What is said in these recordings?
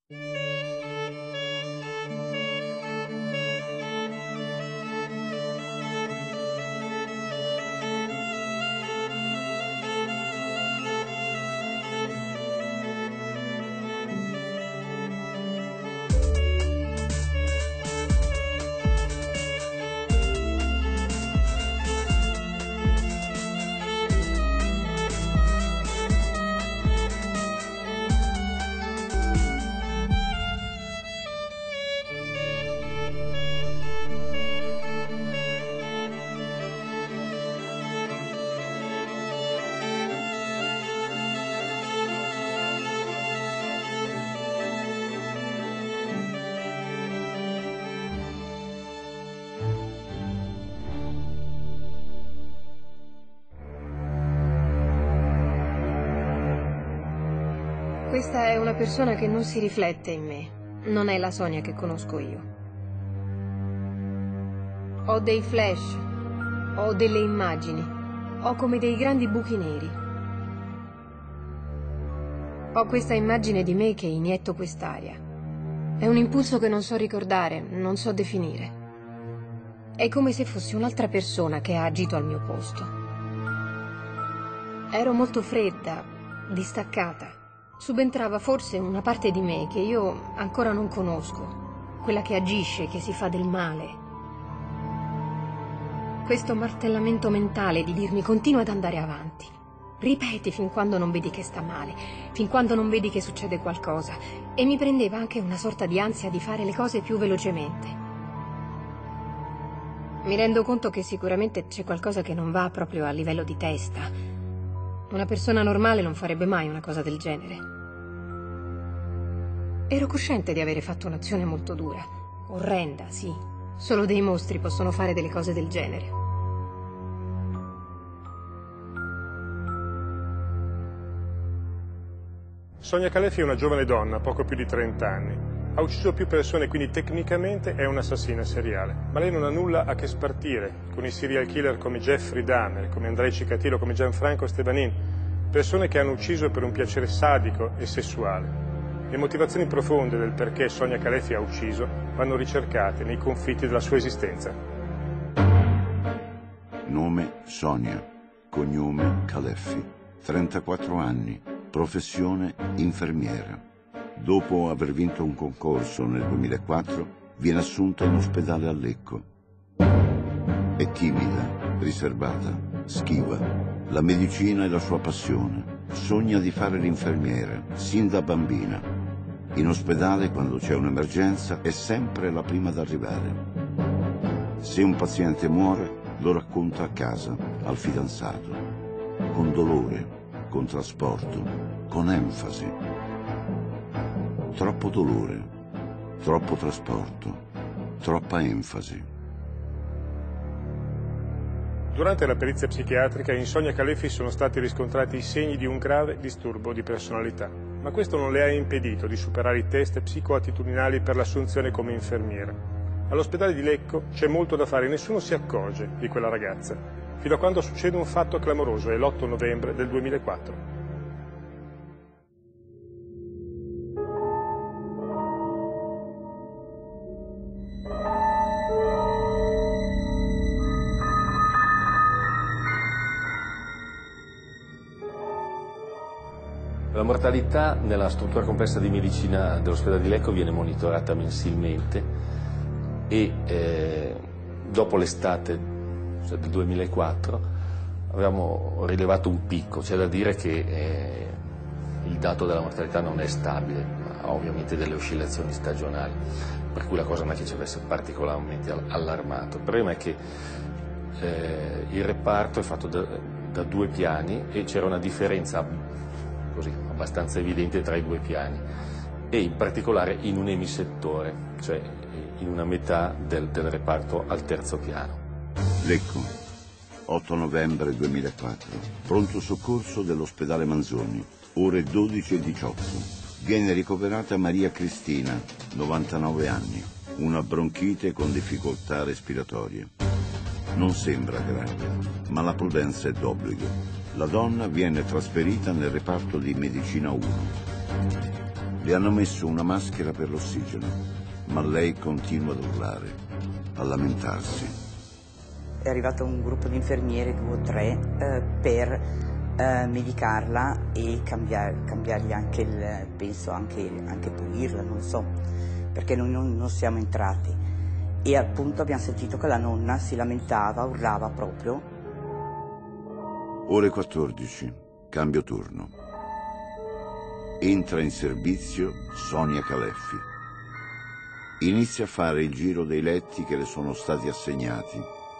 Questa è una persona che non si riflette in me. Non è la Sonia che conosco io. Ho dei flash, ho delle immagini, ho come dei grandi buchi neri. Ho questa immagine di me che inietto quest'aria. È un impulso che non so ricordare, non so definire. È come se fossi un'altra persona che ha agito al mio posto. Ero molto fredda, distaccata. Subentrava forse una parte di me che io ancora non conosco, quella che agisce, che si fa del male. Questo martellamento mentale di dirmi continua ad andare avanti. Ripeti fin quando non vedi che sta male, fin quando non vedi che succede qualcosa. E mi prendeva anche una sorta di ansia di fare le cose più velocemente. Mi rendo conto che sicuramente c'è qualcosa che non va proprio a livello di testa. Una persona normale non farebbe mai una cosa del genere. Ero cosciente di avere fatto un'azione molto dura. Orrenda, sì. Solo dei mostri possono fare delle cose del genere. Sonia Caleffi è una giovane donna, poco più di 30 anni. Ha ucciso più persone, quindi tecnicamente è un'assassina seriale. Ma lei non ha nulla a che spartire con i serial killer come Jeffrey Dahmer, come Andrei Cicatillo, come Gianfranco Stevanin, persone che hanno ucciso per un piacere sadico e sessuale. Le motivazioni profonde del perché Sonia Caleffi ha ucciso vanno ricercate nei conflitti della sua esistenza. Nome Sonia, cognome Caleffi, 34 anni, professione infermiera. Dopo aver vinto un concorso nel 2004, viene assunta in ospedale a Lecco. È timida, riservata, schiva. La medicina è la sua passione. Sogna di fare l'infermiera, sin da bambina. In ospedale, quando c'è un'emergenza, è sempre la prima ad arrivare. Se un paziente muore, lo racconta a casa, al fidanzato. Con dolore, con trasporto, con enfasi. Troppo dolore, troppo trasporto, troppa enfasi. Durante la perizia psichiatrica in Sonia Caleffi sono stati riscontrati i segni di un grave disturbo di personalità, ma questo non le ha impedito di superare i test psicoattitudinali per l'assunzione come infermiera. All'ospedale di Lecco c'è molto da fare e nessuno si accorge di quella ragazza, fino a quando succede un fatto clamoroso, è l'8 novembre del 2004. La mortalità nella struttura complessa di medicina dell'ospedale di Lecco viene monitorata mensilmente e dopo l'estate del 2004 abbiamo rilevato un picco. C'è da dire che il dato della mortalità non è stabile, ha ovviamente delle oscillazioni stagionali, per cui la cosa non è che ci avesse particolarmente allarmato. Il problema è che il reparto è fatto da 2 piani e c'era una differenza così abbastanza evidente tra i 2 piani e in particolare in un emisettore, cioè in una metà del reparto al 3° piano. Lecco, 8 novembre 2004, pronto soccorso dell'ospedale Manzoni, ore 12:18. Viene ricoverata Maria Cristina, 99 anni, una bronchite con difficoltà respiratorie. Non sembra grave, ma la prudenza è d'obbligo. La donna viene trasferita nel reparto di medicina 1. Le hanno messo una maschera per l'ossigeno, ma lei continua ad urlare, a lamentarsi. È arrivato un gruppo di infermieri, 2 o 3, per medicarla e cambiargli anche il, penso anche pulirla, non so, perché noi non siamo entrati. E appunto abbiamo sentito che la nonna si lamentava, urlava proprio. Ore 14, cambio turno. Entra in servizio Sonia Caleffi. Inizia a fare il giro dei letti che le sono stati assegnati.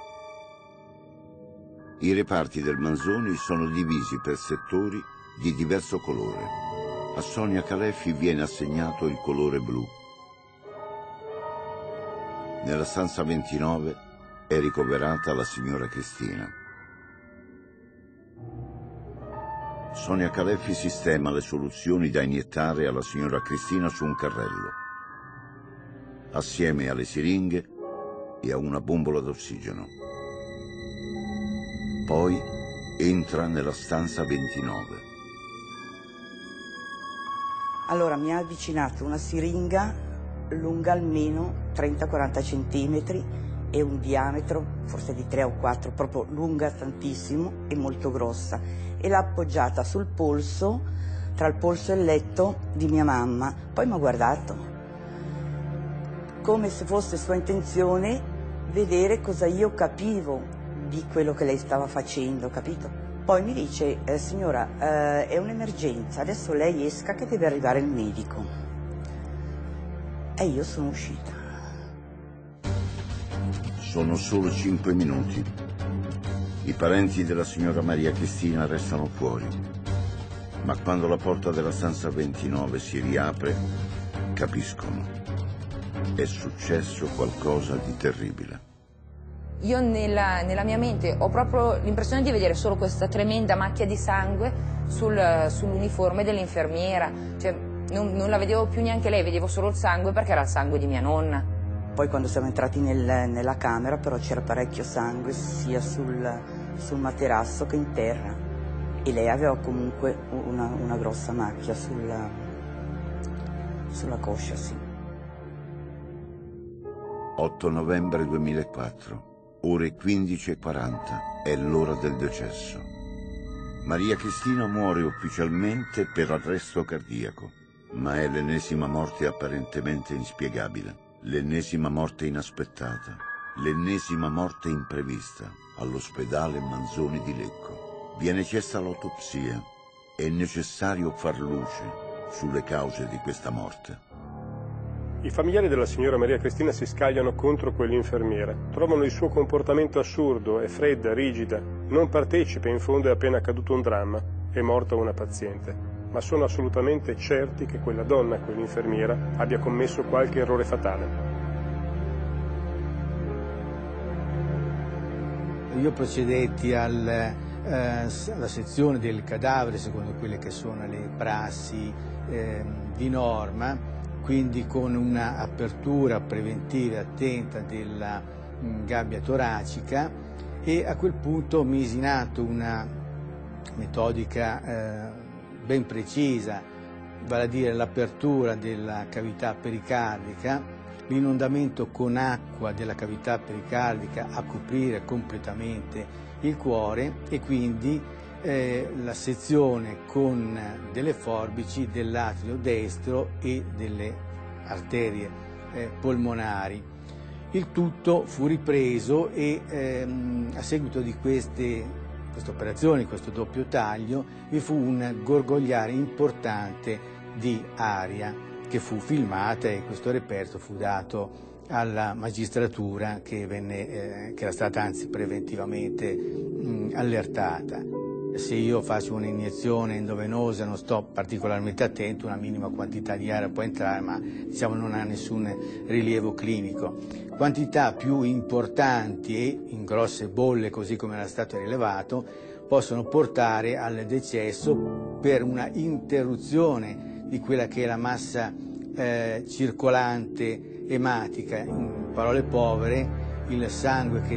I reparti del Manzoni sono divisi per settori di diverso colore. A Sonia Caleffi viene assegnato il colore blu. Nella stanza 29 è ricoverata la signora Cristina. Sonia Caleffi sistema le soluzioni da iniettare alla signora Cristina su un carrello, assieme alle siringhe e a una bombola d'ossigeno. Poi entra nella stanza 29. Allora mi ha avvicinato una siringa lunga almeno 30-40 centimetri e un diametro forse di 3 o 4, proprio lunga tantissimo e molto grossa, e l'ha appoggiata sul polso, tra il polso e il letto di mia mamma. Poi mi ha guardato come se fosse sua intenzione vedere cosa io capivo di quello che lei stava facendo, capito? Poi mi dice, signora, è un'emergenza, adesso lei esca che deve arrivare il medico. E io sono uscita. Sono solo 5 minuti. I parenti della signora Maria Cristina restano fuori. Ma quando la porta della stanza 29 si riapre, capiscono. È successo qualcosa di terribile. Io nella mia mente ho proprio l'impressione di vedere solo questa tremenda macchia di sangue sull'uniforme dell'infermiera. Cioè, non la vedevo più neanche lei, vedevo solo il sangue perché era il sangue di mia nonna. Poi quando siamo entrati nella camera però c'era parecchio sangue sia sul materasso che in terra, e lei aveva comunque una grossa macchia sulla coscia, sì. 8 novembre 2004, ore 15:40, è l'ora del decesso. Maria Cristina muore ufficialmente per arresto cardiaco, ma è l'ennesima morte apparentemente inspiegabile, l'ennesima morte inaspettata, l'ennesima morte imprevista all'ospedale Manzoni di Lecco. Viene chiesta l'autopsia. È necessario far luce sulle cause di questa morte. I familiari della signora Maria Cristina si scagliano contro quell'infermiera. Trovano il suo comportamento assurdo, è fredda, rigida, non partecipa, in fondo è appena accaduto un dramma, è morta una paziente. Ma sono assolutamente certi che quella donna, quell'infermiera, abbia commesso qualche errore fatale. Io procedetti alla sezione del cadavere secondo quelle che sono le prassi di norma, quindi con una apertura preventiva attenta della gabbia toracica, e a quel punto misi in atto una metodica ben precisa, vale a dire l'apertura della cavità pericardica, l'inondamento con acqua della cavità pericardica a coprire completamente il cuore, e quindi la sezione con delle forbici dell'atrio destro e delle arterie polmonari. Il tutto fu ripreso e a seguito di queste operazioni, questo doppio taglio, vi fu un gorgogliare importante di aria che fu filmata, e questo reperto fu dato alla magistratura che era stata anzi preventivamente allertata. Se io faccio un'iniezione endovenosa non sto particolarmente attento, una minima quantità di aria può entrare, ma diciamo non ha nessun rilievo clinico. Quantità più importanti e in grosse bolle, così come era stato rilevato, possono portare al decesso per una interruzione di quella che è la massa circolante ematica. In parole povere, il sangue che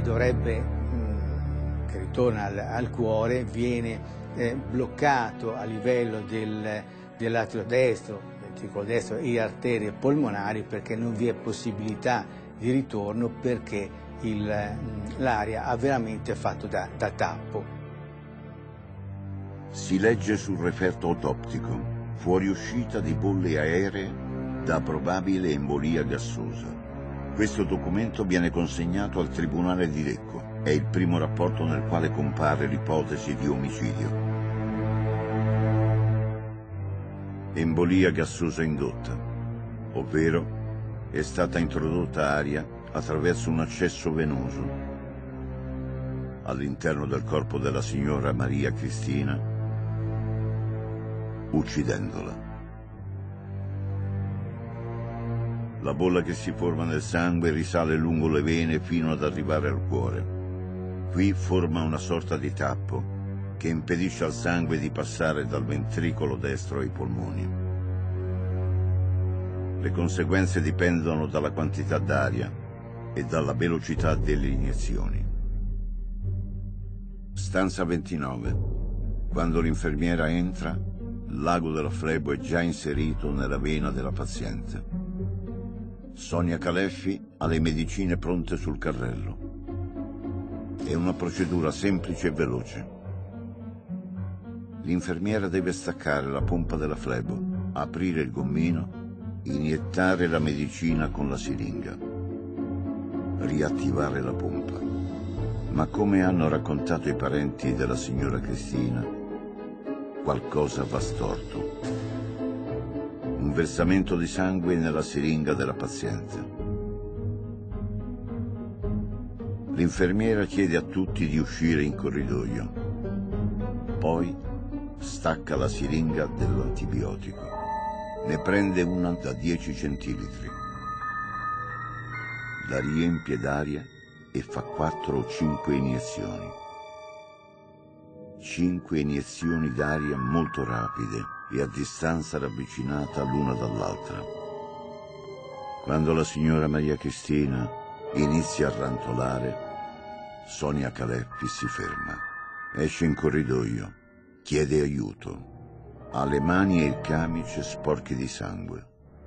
ritorna al cuore viene bloccato a livello dell'atrio destro, ventricolo destro e arterie polmonari, perché non vi è possibilità di ritorno, perché l'aria ha veramente fatto da tappo. Si legge sul referto autoptico: fuoriuscita di bolle aeree da probabile embolia gassosa. Questo documento viene consegnato al Tribunale di Lecco. È il primo rapporto nel quale compare l'ipotesi di omicidio. Embolia gassosa indotta, ovvero è stata introdotta aria attraverso un accesso venoso all'interno del corpo della signora Maria Cristina, uccidendola. La bolla che si forma nel sangue risale lungo le vene fino ad arrivare al cuore. Qui forma una sorta di tappo che impedisce al sangue di passare dal ventricolo destro ai polmoni. Le conseguenze dipendono dalla quantità d'aria e dalla velocità delle iniezioni. Stanza 29. Quando l'infermiera entra, l'ago della flebo è già inserito nella vena della paziente. Sonia Caleffi ha le medicine pronte sul carrello. È una procedura semplice e veloce. L'infermiera deve staccare la pompa della flebo, aprire il gommino, iniettare la medicina con la siringa, riattivare la pompa. Ma come hanno raccontato i parenti della signora Cristina, qualcosa va storto. Un versamento di sangue nella siringa della paziente. L'infermiera chiede a tutti di uscire in corridoio. Poi stacca la siringa dell'antibiotico. Ne prende una da 10 centilitri. La riempie d'aria e fa 4 o 5 iniezioni. 5 iniezioni d'aria molto rapide e a distanza ravvicinata l'una dall'altra. Quando la signora Maria Cristina inizia a rantolare, Sonia Caleffi si ferma, esce in corridoio, chiede aiuto. Ha le mani e il camice sporchi di sangue.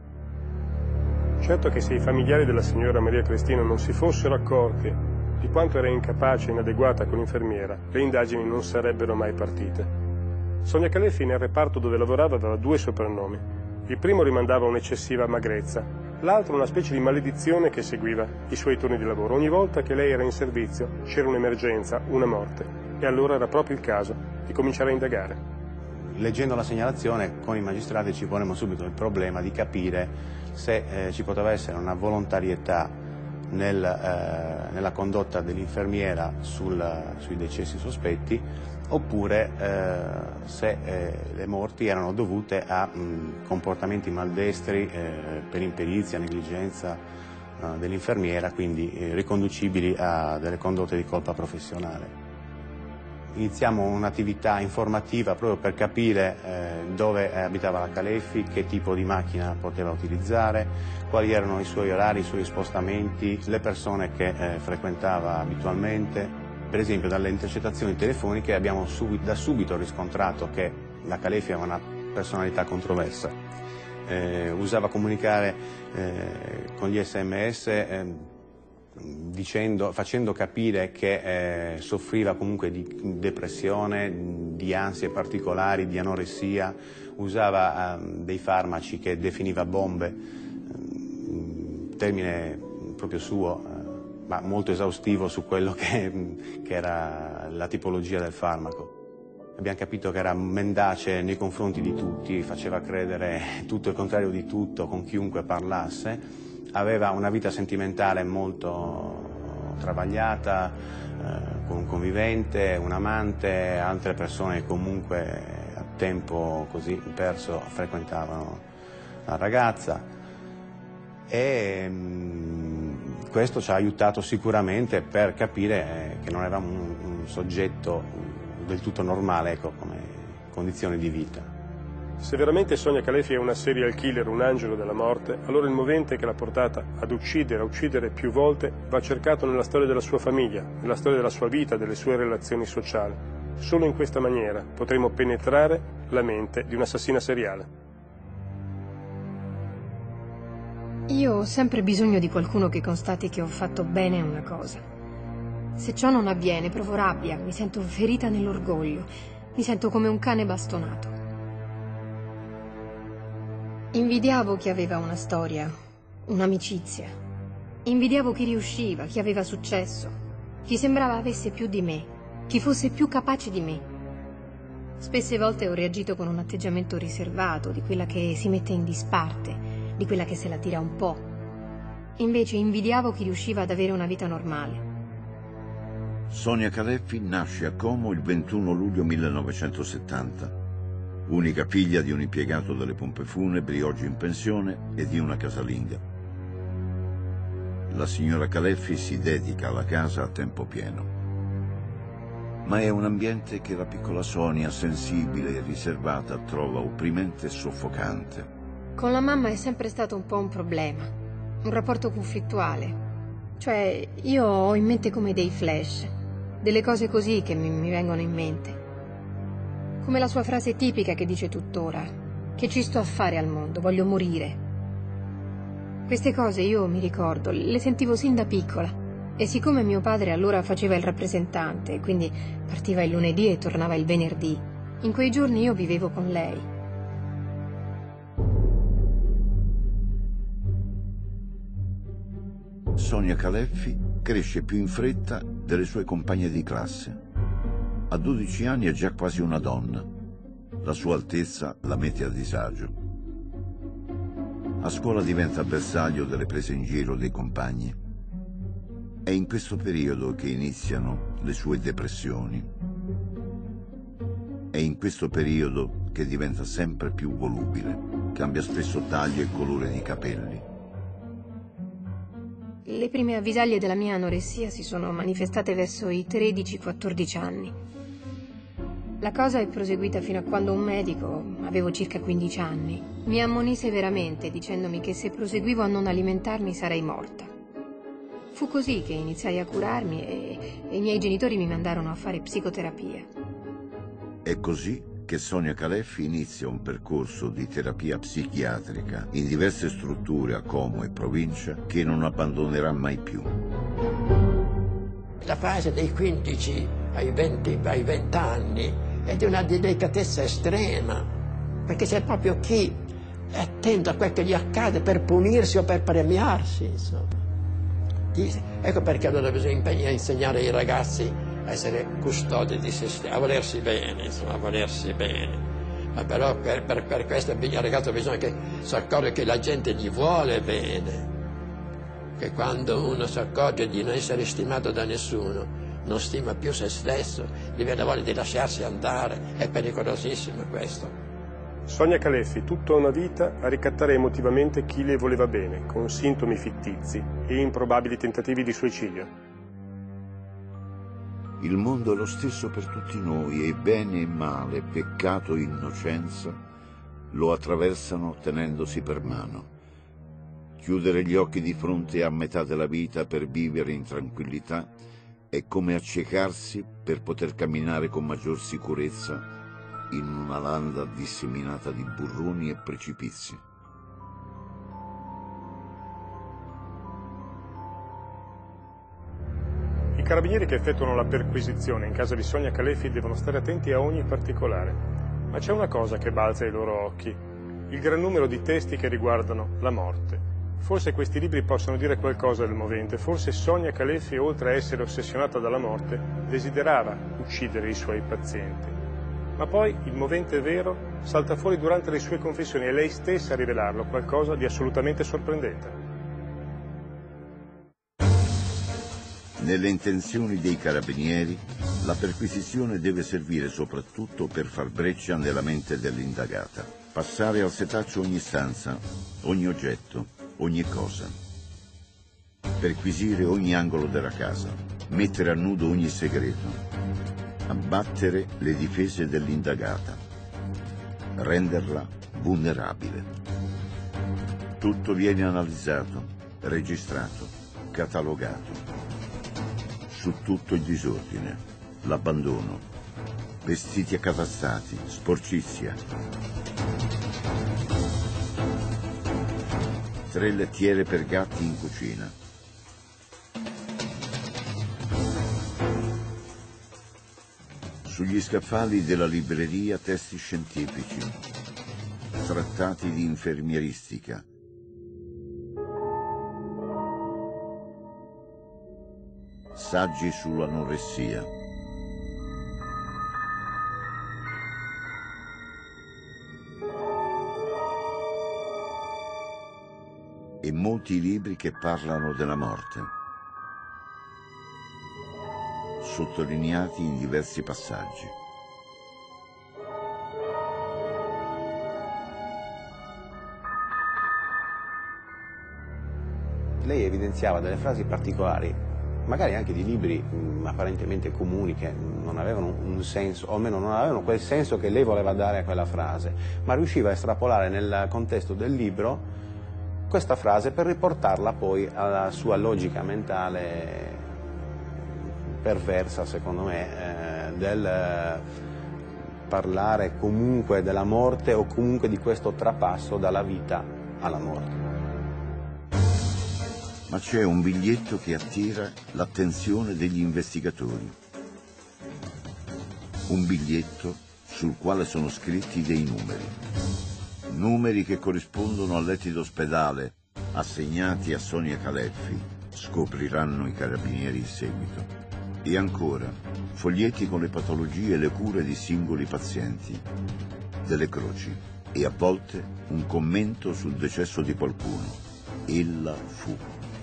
Certo che se i familiari della signora Maria Cristina non si fossero accorti di quanto era incapace e inadeguata con l'infermiera, le indagini non sarebbero mai partite. Sonia Caleffi nel reparto dove lavorava aveva 2 soprannomi. Il primo rimandava a un'eccessiva magrezza, l'altro una specie di maledizione che seguiva i suoi turni di lavoro. Ogni volta che lei era in servizio c'era un'emergenza, una morte, e allora era proprio il caso di cominciare a indagare. Leggendo la segnalazione con i magistrati ci ponemmo subito il problema di capire se ci poteva essere una volontarietà nella condotta dell'infermiera sui decessi sospetti, oppure se le morti erano dovute a comportamenti maldestri per imperizia, negligenza dell'infermiera, quindi riconducibili a delle condotte di colpa professionale. Iniziamo un'attività informativa proprio per capire dove abitava la Caleffi, che tipo di macchina poteva utilizzare, quali erano i suoi orari, i suoi spostamenti, le persone che frequentava abitualmente. Per esempio, dalle intercettazioni telefoniche abbiamo da subito riscontrato che la Caleffi aveva una personalità controversa. Usava comunicare con gli SMS facendo capire che soffriva comunque di depressione, di ansie particolari, di anoressia, usava dei farmaci che definiva bombe, termine proprio suo, ma molto esaustivo su quello che era la tipologia del farmaco. Abbiamo capito che era mendace nei confronti di tutti, faceva credere tutto il contrario di tutto con chiunque parlasse. Aveva una vita sentimentale molto travagliata, con un convivente, un amante, altre persone che comunque a tempo così perso frequentavano la ragazza, e questo ci ha aiutato sicuramente per capire che non eravamo un soggetto del tutto normale, ecco, come condizione di vita. Se veramente Sonia Caleffi è una serial killer, un angelo della morte, allora il movente che l'ha portata ad uccidere, a uccidere più volte, va cercato nella storia della sua famiglia, nella storia della sua vita, delle sue relazioni sociali. Solo in questa maniera potremo penetrare la mente di un'assassina seriale. Io ho sempre bisogno di qualcuno che constati che ho fatto bene una cosa. Se ciò non avviene, provo rabbia, mi sento ferita nell'orgoglio, mi sento come un cane bastonato. Invidiavo chi aveva una storia, un'amicizia. Invidiavo chi riusciva, chi aveva successo, chi sembrava avesse più di me, chi fosse più capace di me. Spesse volte ho reagito con un atteggiamento riservato, di quella che si mette in disparte, di quella che se la tira un po'. Invece invidiavo chi riusciva ad avere una vita normale. Sonia Caleffi nasce a Como il 21 luglio 1970, unica figlia di un impiegato delle pompe funebri oggi in pensione e di una casalinga. La signora Caleffi si dedica alla casa a tempo pieno. Ma è un ambiente che la piccola Sonia, sensibile e riservata, trova opprimente e soffocante. Con la mamma è sempre stato un po' un problema, un rapporto conflittuale. Cioè, io ho in mente come dei flash, delle cose così che mi vengono in mente. Come la sua frase tipica che dice tuttora, che ci sto a fare al mondo, voglio morire. Queste cose io mi ricordo, le sentivo sin da piccola. E siccome mio padre allora faceva il rappresentante, quindi partiva il lunedì e tornava il venerdì, in quei giorni io vivevo con lei. Sonia Caleffi cresce più in fretta delle sue compagne di classe. A 12 anni è già quasi una donna. La sua altezza la mette a disagio. A scuola diventa bersaglio delle prese in giro dei compagni. È in questo periodo che iniziano le sue depressioni. È in questo periodo che diventa sempre più volubile, cambia spesso taglio e colore di capelli. Le prime avvisaglie della mia anoressia si sono manifestate verso i 13-14 anni. La cosa è proseguita fino a quando un medico, avevo circa 15 anni, mi ammonì severamente dicendomi che se proseguivo a non alimentarmi sarei morta. Fu così che iniziai a curarmi e i miei genitori mi mandarono a fare psicoterapia. È così che Sonia Caleffi inizia un percorso di terapia psichiatrica in diverse strutture a Como e provincia che non abbandonerà mai più. La fase dei 15 ai 20 anni è di una delicatezza estrema, perché c'è proprio chi è attento a quel che gli accade per punirsi o per premiarsi, insomma. Ecco perché allora bisogna insegnare ai ragazzi a essere custodi di se stessi, a volersi bene, insomma, a volersi bene. Ma però per questo il ragazzo bisogna che si accorga che la gente gli vuole bene, che quando uno si accorge di non essere stimato da nessuno, non stima più se stesso, gli viene voglia di lasciarsi andare, è pericolosissimo questo. Sonia Caleffi tutta una vita a ricattare emotivamente chi le voleva bene, con sintomi fittizi e improbabili tentativi di suicidio. Il mondo è lo stesso per tutti noi e bene e male, peccato e innocenza lo attraversano tenendosi per mano. Chiudere gli occhi di fronte a metà della vita per vivere in tranquillità è come accecarsi per poter camminare con maggior sicurezza in una landa disseminata di burroni e precipizi. I carabinieri che effettuano la perquisizione in casa di Sonia Caleffi devono stare attenti a ogni particolare. Ma c'è una cosa che balza ai loro occhi: il gran numero di testi che riguardano la morte. Forse questi libri possono dire qualcosa del movente, forse Sonia Caleffi, oltre a essere ossessionata dalla morte, desiderava uccidere i suoi pazienti. Ma poi il movente vero salta fuori durante le sue confessioni, è lei stessa a rivelarlo, qualcosa di assolutamente sorprendente. Nelle intenzioni dei carabinieri, la perquisizione deve servire soprattutto per far breccia nella mente dell'indagata, passare al setaccio ogni stanza, ogni oggetto, ogni cosa, perquisire ogni angolo della casa, mettere a nudo ogni segreto, abbattere le difese dell'indagata, renderla vulnerabile. Tutto viene analizzato, registrato, catalogato. Su tutto il disordine, l'abbandono, vestiti accatastati, sporcizia. 3 lettiere per gatti in cucina. Sugli scaffali della libreria testi scientifici, trattati di infermieristica, saggi sull'anoressia, e molti libri che parlano della morte, sottolineati in diversi passaggi. Lei evidenziava delle frasi particolari, magari anche di libri apparentemente comuni che non avevano un senso, o almeno non avevano quel senso che lei voleva dare a quella frase, ma riusciva a estrapolare nel contesto del libro questa frase per riportarla poi alla sua logica mentale perversa, secondo me, del parlare comunque della morte o comunque di questo trapasso dalla vita alla morte. Ma c'è un biglietto che attira l'attenzione degli investigatori. Un biglietto sul quale sono scritti dei numeri. Numeri che corrispondono al letti d'ospedale assegnati a Sonia Caleffi, scopriranno i carabinieri in seguito. E ancora, foglietti con le patologie e le cure di singoli pazienti, delle croci e a volte un commento sul decesso di qualcuno. Ella fu.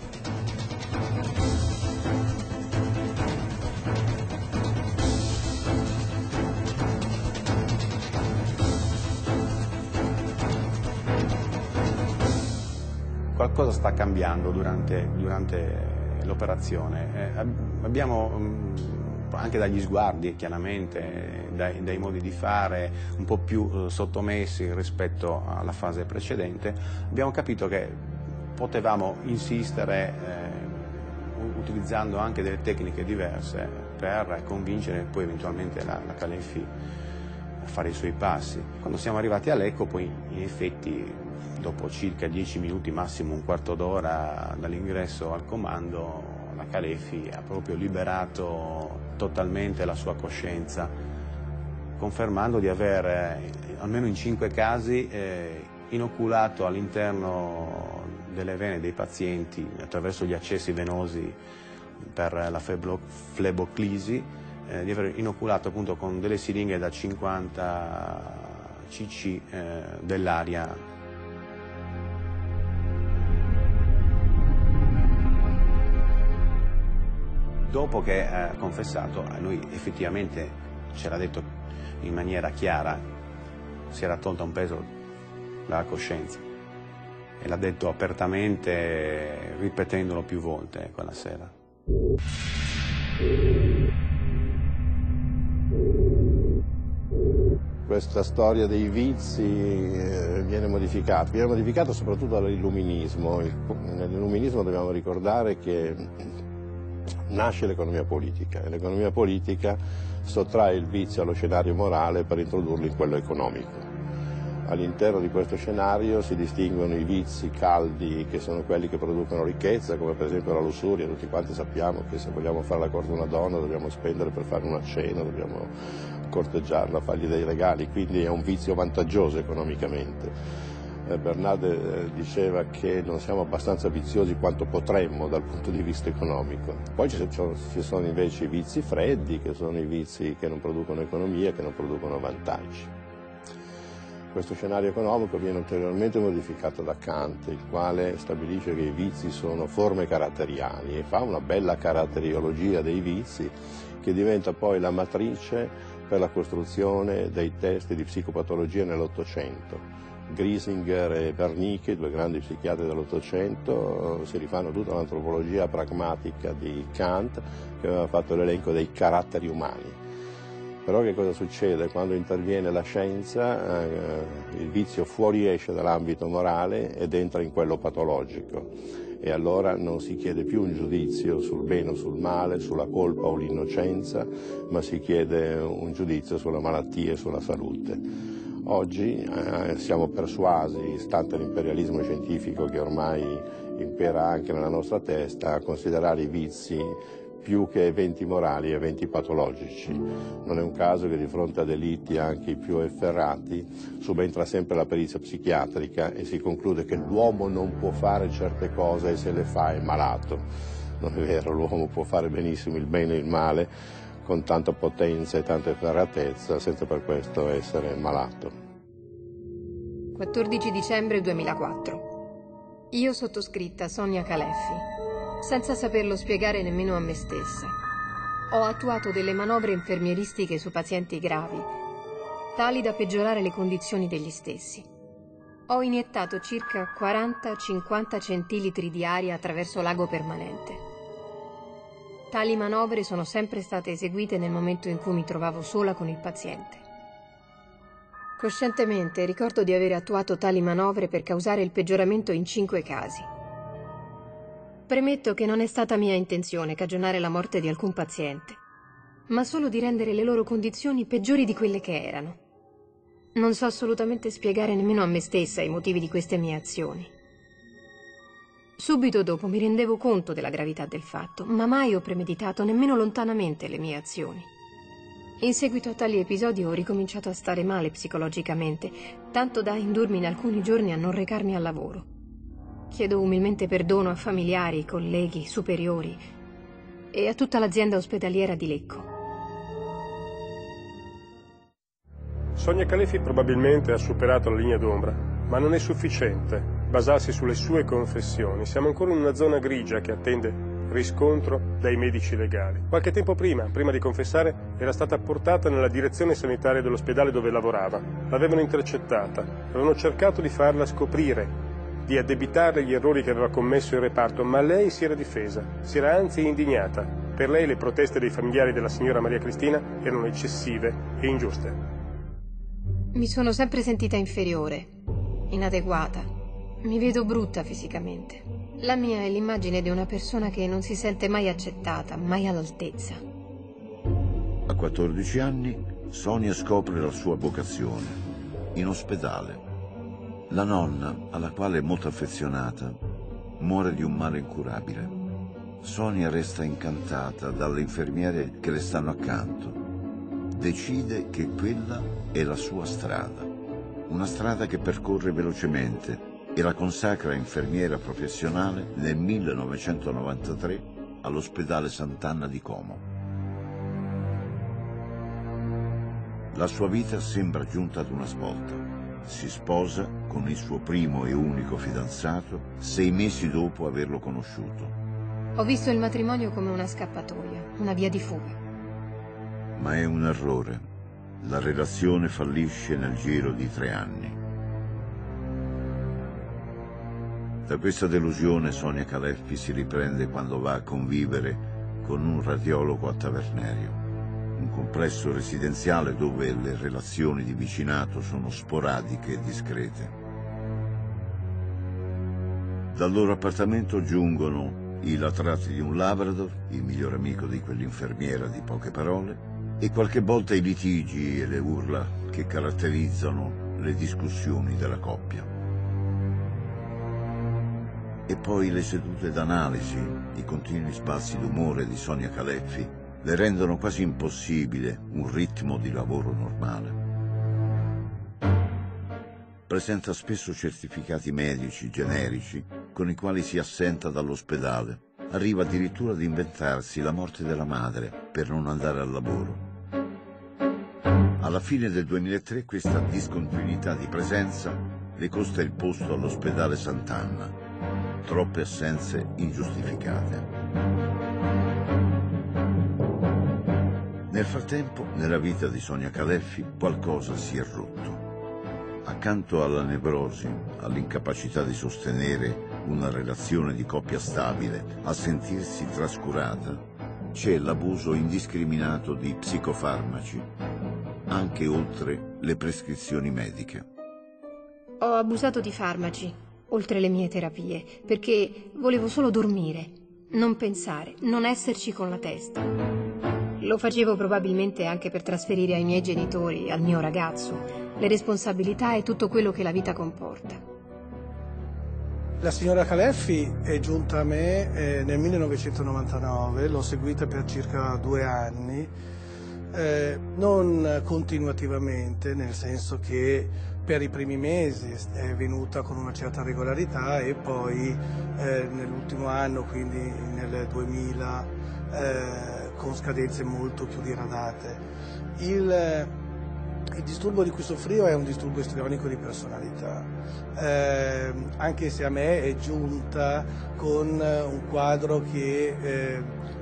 Qualcosa sta cambiando durante l'operazione. Abbiamo anche dagli sguardi, chiaramente, dai modi di fare un po' più sottomessi rispetto alla fase precedente, abbiamo capito che potevamo insistere utilizzando anche delle tecniche diverse per convincere poi eventualmente la Caleffi a fare i suoi passi. Quando siamo arrivati a Lecco, poi in effetti dopo circa 10 minuti, massimo un quarto d'ora dall'ingresso al comando, la Caleffi ha proprio liberato totalmente la sua coscienza, confermando di aver, almeno in 5 casi, inoculato all'interno delle vene dei pazienti, attraverso gli accessi venosi per la fleboclisi, di aver inoculato appunto con delle siringhe da 50 cc dell'aria. Dopo che ha confessato, a lui effettivamente ce l'ha detto in maniera chiara, si era tolta un peso dalla coscienza e l'ha detto apertamente, ripetendolo più volte quella sera. Questa storia dei vizi viene modificata soprattutto dall'illuminismo. Nell'illuminismo dobbiamo ricordare che nasce l'economia politica e l'economia politica sottrae il vizio allo scenario morale per introdurlo in quello economico. All'interno di questo scenario si distinguono i vizi caldi, che sono quelli che producono ricchezza, come per esempio la lussuria. Tutti quanti sappiamo che se vogliamo fare la corte a una donna dobbiamo spendere per fare una cena, dobbiamo corteggiarla, fargli dei regali, quindi è un vizio vantaggioso economicamente. Bernard diceva che non siamo abbastanza viziosi quanto potremmo dal punto di vista economico. Poi ci sono invece i vizi freddi, che sono i vizi che non producono economia, che non producono vantaggi. Questo scenario economico viene ulteriormente modificato da Kant, il quale stabilisce che i vizi sono forme caratteriali e fa una bella caratteriologia dei vizi che diventa poi la matrice per la costruzione dei testi di psicopatologia nell'Ottocento. Griesinger e Wernicke, 2 grandi psichiatri dell'Ottocento, si rifanno tutta l'antropologia pragmatica di Kant, che aveva fatto l'elenco dei caratteri umani. Però che cosa succede? Quando interviene la scienza, il vizio fuoriesce dall'ambito morale ed entra in quello patologico. E allora non si chiede più un giudizio sul bene o sul male, sulla colpa o l'innocenza, ma si chiede un giudizio sulla malattia e sulla salute. Oggi siamo persuasi, stante l'imperialismo scientifico che ormai impera anche nella nostra testa, a considerare i vizi più che eventi morali, eventi patologici. Non è un caso che di fronte a delitti anche i più efferrati subentra sempre la perizia psichiatrica e si conclude che l'uomo non può fare certe cose e se le fa è malato. Non è vero, l'uomo può fare benissimo il bene e il male con tanta potenza e tanta efferatezza senza per questo essere malato. 14 dicembre 2004. Io sottoscritta Sonia Caleffi. Senza saperlo spiegare nemmeno a me stessa, ho attuato delle manovre infermieristiche su pazienti gravi, tali da peggiorare le condizioni degli stessi. Ho iniettato circa 40-50 centilitri di aria attraverso l'ago permanente. Tali manovre sono sempre state eseguite nel momento in cui mi trovavo sola con il paziente. Coscientemente ricordo di aver attuato tali manovre per causare il peggioramento in 5 casi. Premetto che non è stata mia intenzione cagionare la morte di alcun paziente, ma solo di rendere le loro condizioni peggiori di quelle che erano. Non so assolutamente spiegare nemmeno a me stessa i motivi di queste mie azioni. Subito dopo mi rendevo conto della gravità del fatto, ma mai ho premeditato nemmeno lontanamente le mie azioni. In seguito a tali episodi ho ricominciato a stare male psicologicamente, tanto da indurmi in alcuni giorni a non recarmi al lavoro. Chiedo umilmente perdono a familiari, colleghi, superiori e a tutta l'azienda ospedaliera di Lecco. Sonia Caleffi probabilmente ha superato la linea d'ombra, ma non è sufficiente basarsi sulle sue confessioni. Siamo ancora in una zona grigia che attende riscontro dai medici legali. Qualche tempo prima di confessare, era stata portata nella direzione sanitaria dell'ospedale dove lavorava. L'avevano intercettata, avevano cercato di farla scoprire, di addebitarle gli errori che aveva commesso il reparto, ma lei si era difesa, si era anzi indignata. Per lei le proteste dei familiari della signora Maria Cristina erano eccessive e ingiuste. Mi sono sempre sentita inferiore, inadeguata. Mi vedo brutta fisicamente. La mia è l'immagine di una persona che non si sente mai accettata, mai all'altezza. A 14 anni Sonia scopre la sua vocazione, in ospedale. La nonna, alla quale è molto affezionata, muore di un male incurabile. Sonia resta incantata dalle infermiere che le stanno accanto. Decide che quella è la sua strada, una strada che percorre velocemente e la consacra infermiera professionale nel 1993 all'ospedale Sant'Anna di Como. La sua vita sembra giunta ad una svolta. Si sposa con il suo primo e unico fidanzato 6 mesi dopo averlo conosciuto. Ho visto il matrimonio come una scappatoia, una via di fuga. Ma è un errore. La relazione fallisce nel giro di 3 anni. Da questa delusione Sonia Caleffi si riprende quando va a convivere con un radiologo a Tavernerio, un complesso residenziale dove le relazioni di vicinato sono sporadiche e discrete. Dal loro appartamento giungono i latrati di un Labrador, il miglior amico di quell'infermiera di poche parole, e qualche volta i litigi e le urla che caratterizzano le discussioni della coppia. E poi le sedute d'analisi, i continui sbalzi d'umore di Sonia Caleffi le rendono quasi impossibile un ritmo di lavoro normale. Presenta spesso certificati medici generici con i quali si assenta dall'ospedale. Arriva addirittura ad inventarsi la morte della madre per non andare al lavoro. Alla fine del 2003 questa discontinuità di presenza le costa il posto all'ospedale Sant'Anna. Troppe assenze ingiustificate. Nel frattempo, nella vita di Sonia Caleffi, qualcosa si è rotto. Accanto alla nevrosi, all'incapacità di sostenere una relazione di coppia stabile, a sentirsi trascurata, c'è l'abuso indiscriminato di psicofarmaci, anche oltre le prescrizioni mediche. Ho abusato di farmaci, oltre le mie terapie, perché volevo solo dormire, non pensare, non esserci con la testa. Lo facevo probabilmente anche per trasferire ai miei genitori, al mio ragazzo, le responsabilità e tutto quello che la vita comporta. La signora Caleffi è giunta a me nel 1999, l'ho seguita per circa 2 anni, non continuativamente, nel senso che per i primi mesi è venuta con una certa regolarità e poi nell'ultimo anno, quindi nel 2000, con scadenze molto più diradate. Il disturbo di cui soffrivo è un disturbo istrionico di personalità, anche se a me è giunta con un quadro che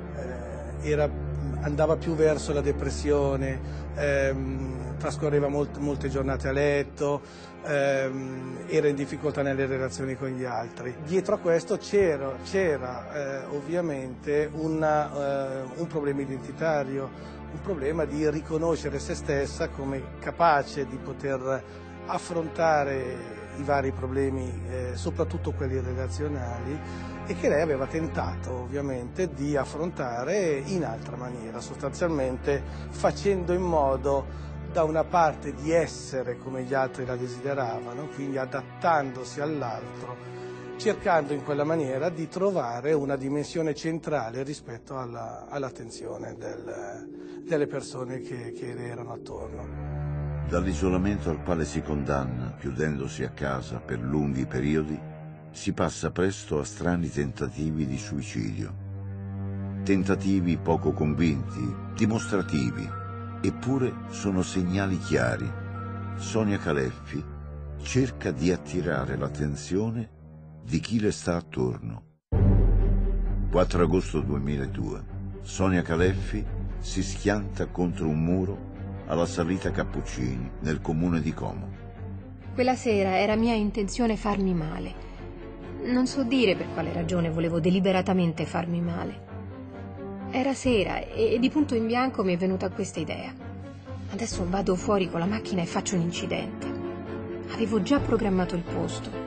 andava più verso la depressione, trascorreva molte giornate a letto, era in difficoltà nelle relazioni con gli altri. Dietro a questo c'era ovviamente un problema identitario, un problema di riconoscere se stessa come capace di poter affrontare i vari problemi, soprattutto quelli relazionali, e che lei aveva tentato ovviamente di affrontare in altra maniera, sostanzialmente facendo in modo da una parte di essere come gli altri la desideravano, quindi adattandosi all'altro, cercando in quella maniera di trovare una dimensione centrale rispetto all'attenzione delle persone che le erano attorno. Dall'isolamento al quale si condanna, chiudendosi a casa per lunghi periodi, si passa presto a strani tentativi di suicidio. Tentativi poco convinti, dimostrativi, eppure sono segnali chiari. Sonia Caleffi cerca di attirare l'attenzione di chi le sta attorno. 4 agosto 2002. Sonia Caleffi si schianta contro un muro alla salita Cappuccini, nel comune di Como. Quella sera era mia intenzione farmi male. Non so dire per quale ragione volevo deliberatamente farmi male. Era sera e di punto in bianco mi è venuta questa idea. Adesso vado fuori con la macchina e faccio un incidente. Avevo già programmato il posto.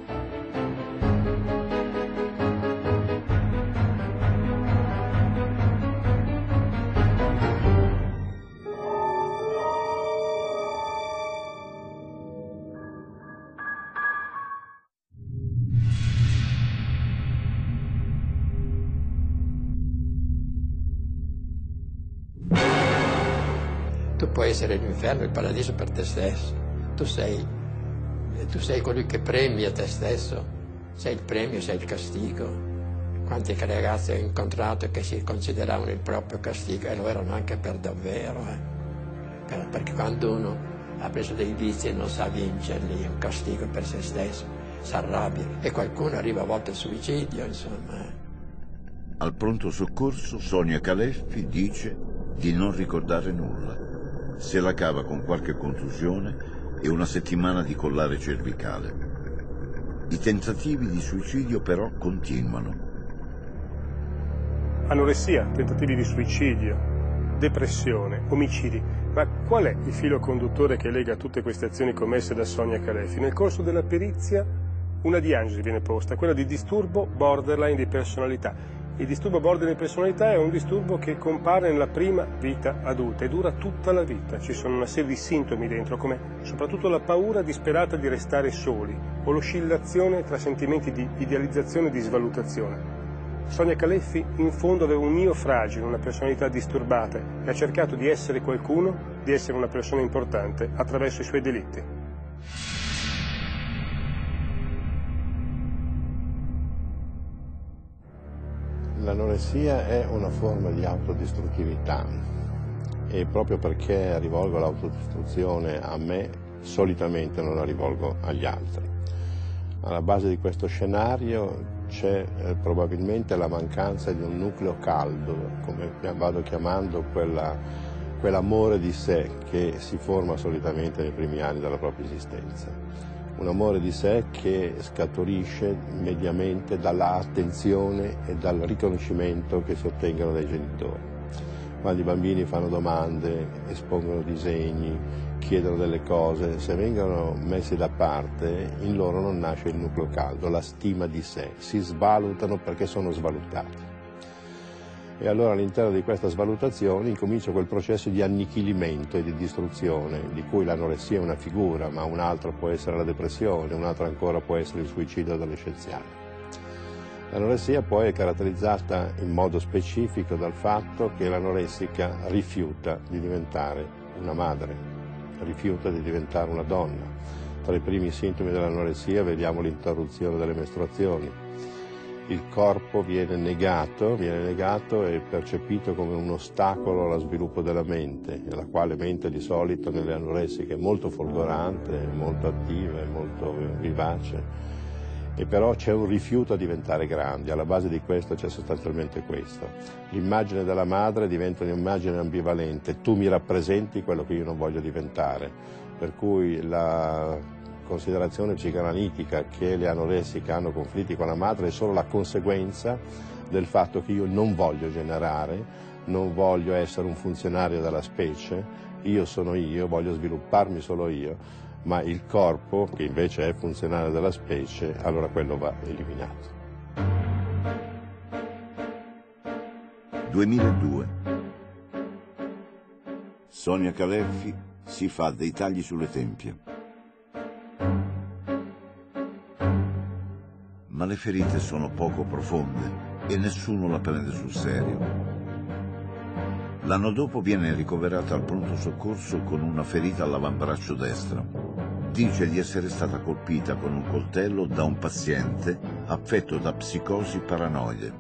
Tu puoi essere l'inferno e il paradiso per te stesso. Tu sei colui che premia te stesso. Sei il premio, sei il castigo. Quanti ragazzi ho incontrato che si consideravano il proprio castigo e lo erano anche per davvero. Perché quando uno ha preso dei vizi e non sa vincerli, è un castigo per se stesso, si arrabbia e qualcuno arriva a volte al suicidio, insomma. Al pronto soccorso Sonia Caleffi dice di non ricordare nulla. Se la cava con qualche contusione e una settimana di collare cervicale. I tentativi di suicidio però continuano. Anoressia, tentativi di suicidio, depressione, omicidi. Ma qual è il filo conduttore che lega tutte queste azioni commesse da Sonia Caleffi? Nel corso della perizia una diagnosi viene posta, quella di disturbo borderline di personalità. Il disturbo borderline di personalità è un disturbo che compare nella prima vita adulta e dura tutta la vita. Ci sono una serie di sintomi dentro, come soprattutto la paura disperata di restare soli o l'oscillazione tra sentimenti di idealizzazione e di svalutazione. Sonia Caleffi in fondo aveva un io fragile, una personalità disturbata e ha cercato di essere qualcuno, di essere una persona importante attraverso i suoi delitti. L'anoressia è una forma di autodistruttività e proprio perché rivolgo l'autodistruzione a me, solitamente non la rivolgo agli altri. Alla base di questo scenario c'è probabilmente la mancanza di un nucleo caldo, come vado chiamando quell'amore di sé che si forma solitamente nei primi anni della propria esistenza. Un amore di sé che scaturisce mediamente dall'attenzione e dal riconoscimento che si ottengono dai genitori. Quando i bambini fanno domande, espongono disegni, chiedono delle cose, se vengono messi da parte, in loro non nasce il nucleo caldo, la stima di sé, si svalutano perché sono svalutati. E allora all'interno di questa svalutazione incomincia quel processo di annichilimento e di distruzione, di cui l'anoressia è una figura, ma un altro può essere la depressione, un altro ancora può essere il suicidio adolescenziale. L'anoressia poi è caratterizzata in modo specifico dal fatto che l'anoressica rifiuta di diventare una madre, rifiuta di diventare una donna. Tra i primi sintomi dell'anoressia vediamo l'interruzione delle mestruazioni. Il corpo viene negato e percepito come un ostacolo allo sviluppo della mente, la quale mente di solito nelle anoressiche è molto folgorante, molto attiva, molto vivace. E però c'è un rifiuto a diventare grandi, alla base di questo c'è sostanzialmente questo. L'immagine della madre diventa un'immagine ambivalente, tu mi rappresenti quello che io non voglio diventare, per cui la considerazione psicoanalitica che le anoressiche hanno conflitti con la madre è solo la conseguenza del fatto che io non voglio generare, non voglio essere un funzionario della specie, io sono io, voglio svilupparmi solo io, ma il corpo, che invece è funzionale della specie, allora quello va eliminato. 2002. Sonia Caleffi si fa dei tagli sulle tempie. Ma le ferite sono poco profonde e nessuno la prende sul serio. L'anno dopo viene ricoverata al pronto soccorso con una ferita all'avambraccio destro. Dice di essere stata colpita con un coltello da un paziente affetto da psicosi paranoide.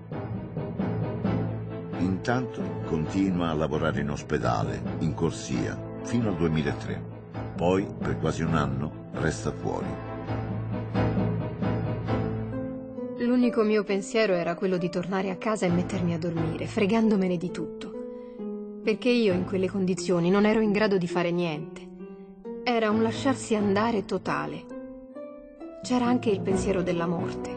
Intanto continua a lavorare in ospedale, in corsia, fino al 2003. Poi, per quasi un anno, resta fuori. L'unico mio pensiero era quello di tornare a casa e mettermi a dormire, fregandomene di tutto. Perché io in quelle condizioni non ero in grado di fare niente. Era un lasciarsi andare totale. C'era anche il pensiero della morte.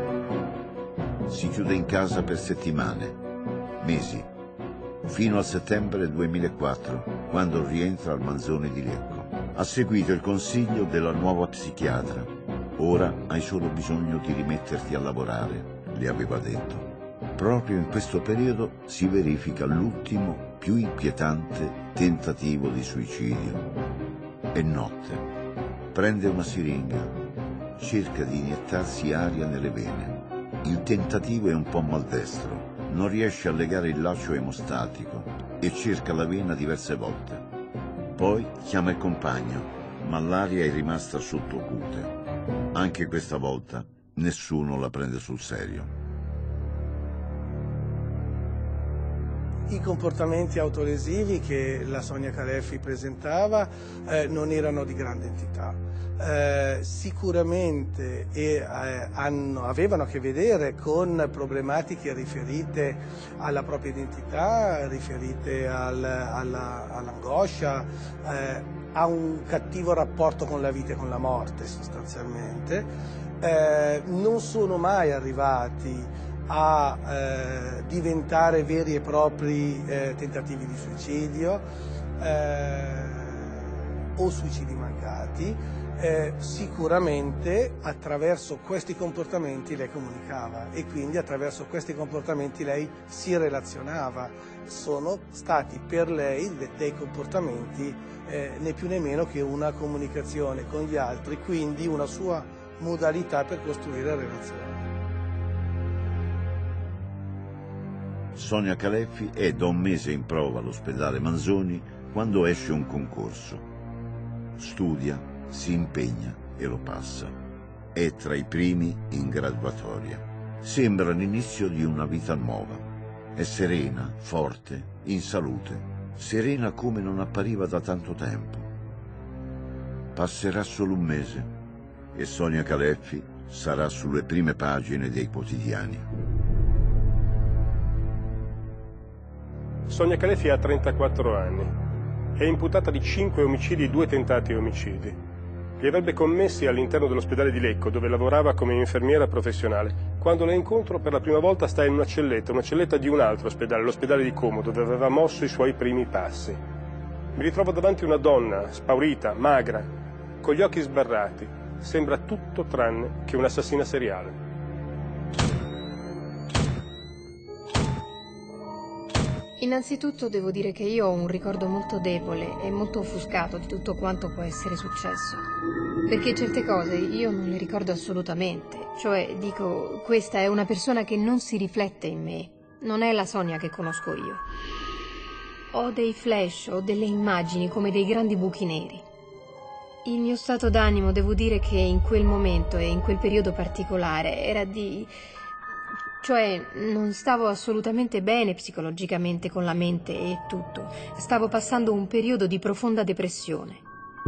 Si chiude in casa per settimane, mesi, fino a settembre 2004, quando rientra al Manzoni di Lecco. Ha seguito il consiglio della nuova psichiatra. Ora hai solo bisogno di rimetterti a lavorare, le aveva detto. Proprio in questo periodo si verifica l'ultimo, più inquietante tentativo di suicidio. È notte. Prende una siringa. Cerca di iniettarsi aria nelle vene. Il tentativo è un po' maldestro. Non riesce a legare il laccio emostatico e cerca la vena diverse volte. Poi chiama il compagno, ma l'aria è rimasta sottocute. Anche questa volta nessuno la prende sul serio. I comportamamenti autolesivi che la Sonia Caleffi presentava non erano di grande entità. Sicuramente avevano a che vedere con problematiche riferite alla propria identità, riferite all'angoscia, a un cattivo rapporto con la vita e con la morte sostanzialmente. Non sono mai arrivati a diventare veri e propri tentativi di suicidio o suicidi mancati. Sicuramente attraverso questi comportamenti lei comunicava e quindi attraverso questi comportamenti lei si relazionava. Sono stati per lei dei comportamenti né più né meno che una comunicazione con gli altri, quindi una sua modalità per costruire relazioni. Sonia Caleffi è da un mese in prova all'ospedale Manzoni quando esce un concorso. Studia, si impegna e lo passa. È tra i primi in graduatoria. Sembra l'inizio di una vita nuova. È serena, forte, in salute. Serena come non appariva da tanto tempo. Passerà solo un mese e Sonia Caleffi sarà sulle prime pagine dei quotidiani. Sonia Caleffi ha 34 anni. È imputata di 5 omicidi e 2 tentati omicidi. Li avrebbe commessi all'interno dell'ospedale di Lecco, dove lavorava come infermiera professionale. Quando la incontro per la prima volta sta in una celletta di un altro ospedale, l'ospedale di Como, dove aveva mosso i suoi primi passi. Mi ritrovo davanti una donna, spaurita, magra, con gli occhi sbarrati. Sembra tutto tranne che un'assassina seriale. Innanzitutto devo dire che io ho un ricordo molto debole e molto offuscato di tutto quanto può essere successo. Perché certe cose io non le ricordo assolutamente. Cioè, dico, questa è una persona che non si riflette in me. Non è la Sonia che conosco io. Ho dei flash, ho delle immagini come dei grandi buchi neri. Il mio stato d'animo, devo dire che in quel momento e in quel periodo particolare era di... Cioè, non stavo assolutamente bene psicologicamente con la mente e tutto. Stavo passando un periodo di profonda depressione.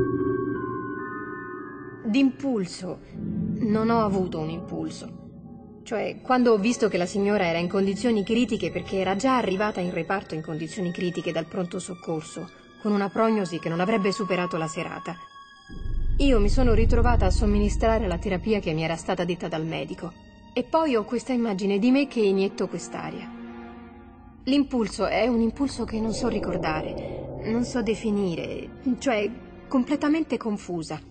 D'impulso. Non ho avuto un impulso. Cioè, quando ho visto che la signora era in condizioni critiche perché era già arrivata in reparto in condizioni critiche dal pronto soccorso, con una prognosi che non avrebbe superato la serata, io mi sono ritrovata a somministrare la terapia che mi era stata detta dal medico. E poi ho questa immagine di me che inietto quest'aria. L'impulso è un impulso che non so ricordare, non so definire, cioè completamente confusa.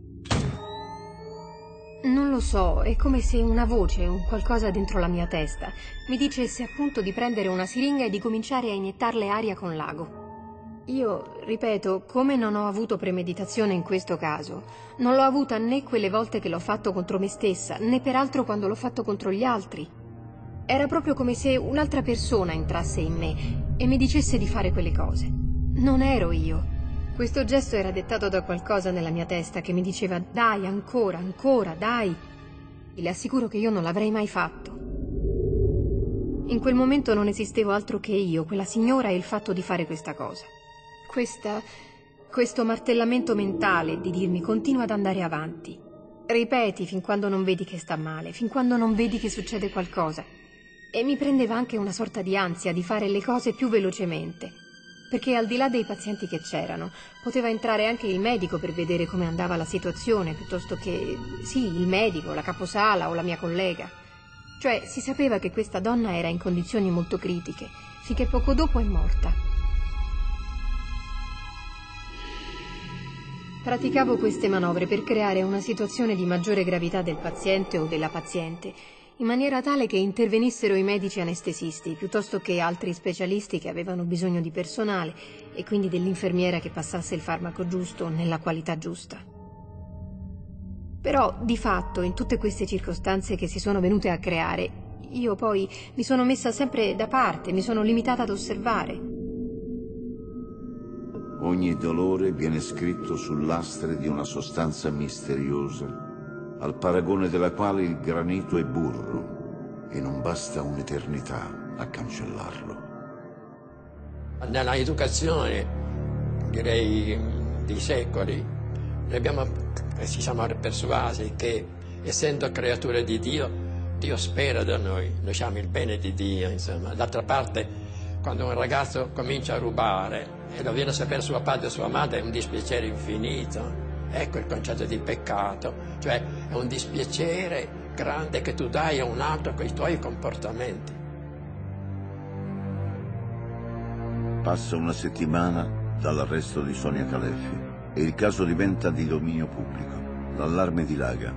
Non lo so, è come se una voce, un qualcosa dentro la mia testa, mi dicesse appunto di prendere una siringa e di cominciare a iniettarle aria con l'ago. Io, ripeto, come non ho avuto premeditazione in questo caso, non l'ho avuta né quelle volte che l'ho fatto contro me stessa, né peraltro quando l'ho fatto contro gli altri. Era proprio come se un'altra persona entrasse in me e mi dicesse di fare quelle cose. Non ero io. Questo gesto era dettato da qualcosa nella mia testa che mi diceva «Dai, ancora, ancora, dai!» E le assicuro che io non l'avrei mai fatto. In quel momento non esistevo altro che io, quella signora e il fatto di fare questa cosa. Questo martellamento mentale di dirmi continua ad andare avanti. Ripeti fin quando non vedi che sta male, fin quando non vedi che succede qualcosa. E mi prendeva anche una sorta di ansia di fare le cose più velocemente. Perché al di là dei pazienti che c'erano, poteva entrare anche il medico per vedere come andava la situazione, piuttosto che, sì, il medico, la caposala o la mia collega. Cioè, si sapeva che questa donna era in condizioni molto critiche, finché poco dopo è morta. Praticavo queste manovre per creare una situazione di maggiore gravità del paziente o della paziente, in maniera tale che intervenissero i medici anestesisti, piuttosto che altri specialisti che avevano bisogno di personale e quindi dell'infermiera che passasse il farmaco giusto nella qualità giusta. Però, di fatto, in tutte queste circostanze che si sono venute a creare, io poi mi sono messa sempre da parte, mi sono limitata ad osservare. Ogni dolore viene scritto sul lastre di una sostanza misteriosa, al paragone della quale il granito è burro e non basta un'eternità a cancellarlo. Nella educazione, direi, di secoli, ci siamo persuasi che, essendo creature di Dio, Dio spera da noi siamo il bene di Dio, insomma. D'altra parte, quando un ragazzo comincia a rubare e lo viene a sapere suo padre o sua madre, è un dispiacere infinito. Ecco il concetto di peccato, cioè è un dispiacere grande che tu dai a un altro con i tuoi comportamenti. Passa una settimana dall'arresto di Sonia Caleffi e il caso diventa di dominio pubblico. L'allarme dilaga.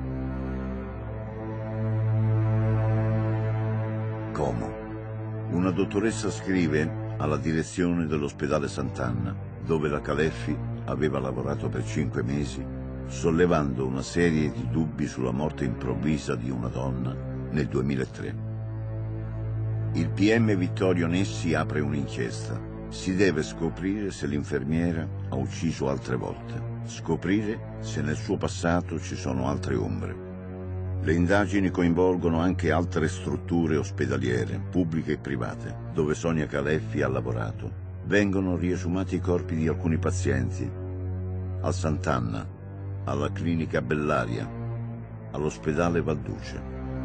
Como. Una dottoressa scrive alla direzione dell'ospedale Sant'Anna, dove la Caleffi aveva lavorato per 5 mesi, sollevando una serie di dubbi sulla morte improvvisa di una donna nel 2003. Il PM Vittorio Nessi apre un'inchiesta. Si deve scoprire se l'infermiera ha ucciso altre volte, scoprire se nel suo passato ci sono altre ombre. Le indagini coinvolgono anche altre strutture ospedaliere, pubbliche e private, dove Sonia Caleffi ha lavorato. Vengono riesumati i corpi di alcuni pazienti, al Sant'Anna, alla clinica Bellaria, all'ospedale Valduce.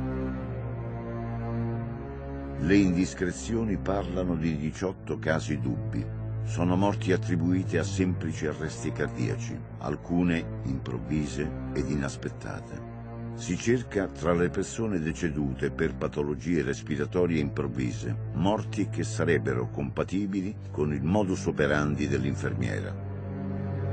Le indiscrezioni parlano di 18 casi dubbi. Sono morti attribuite a semplici arresti cardiaci, alcune improvvise ed inaspettate. Si cerca tra le persone decedute per patologie respiratorie improvvise, morti che sarebbero compatibili con il modus operandi dell'infermiera.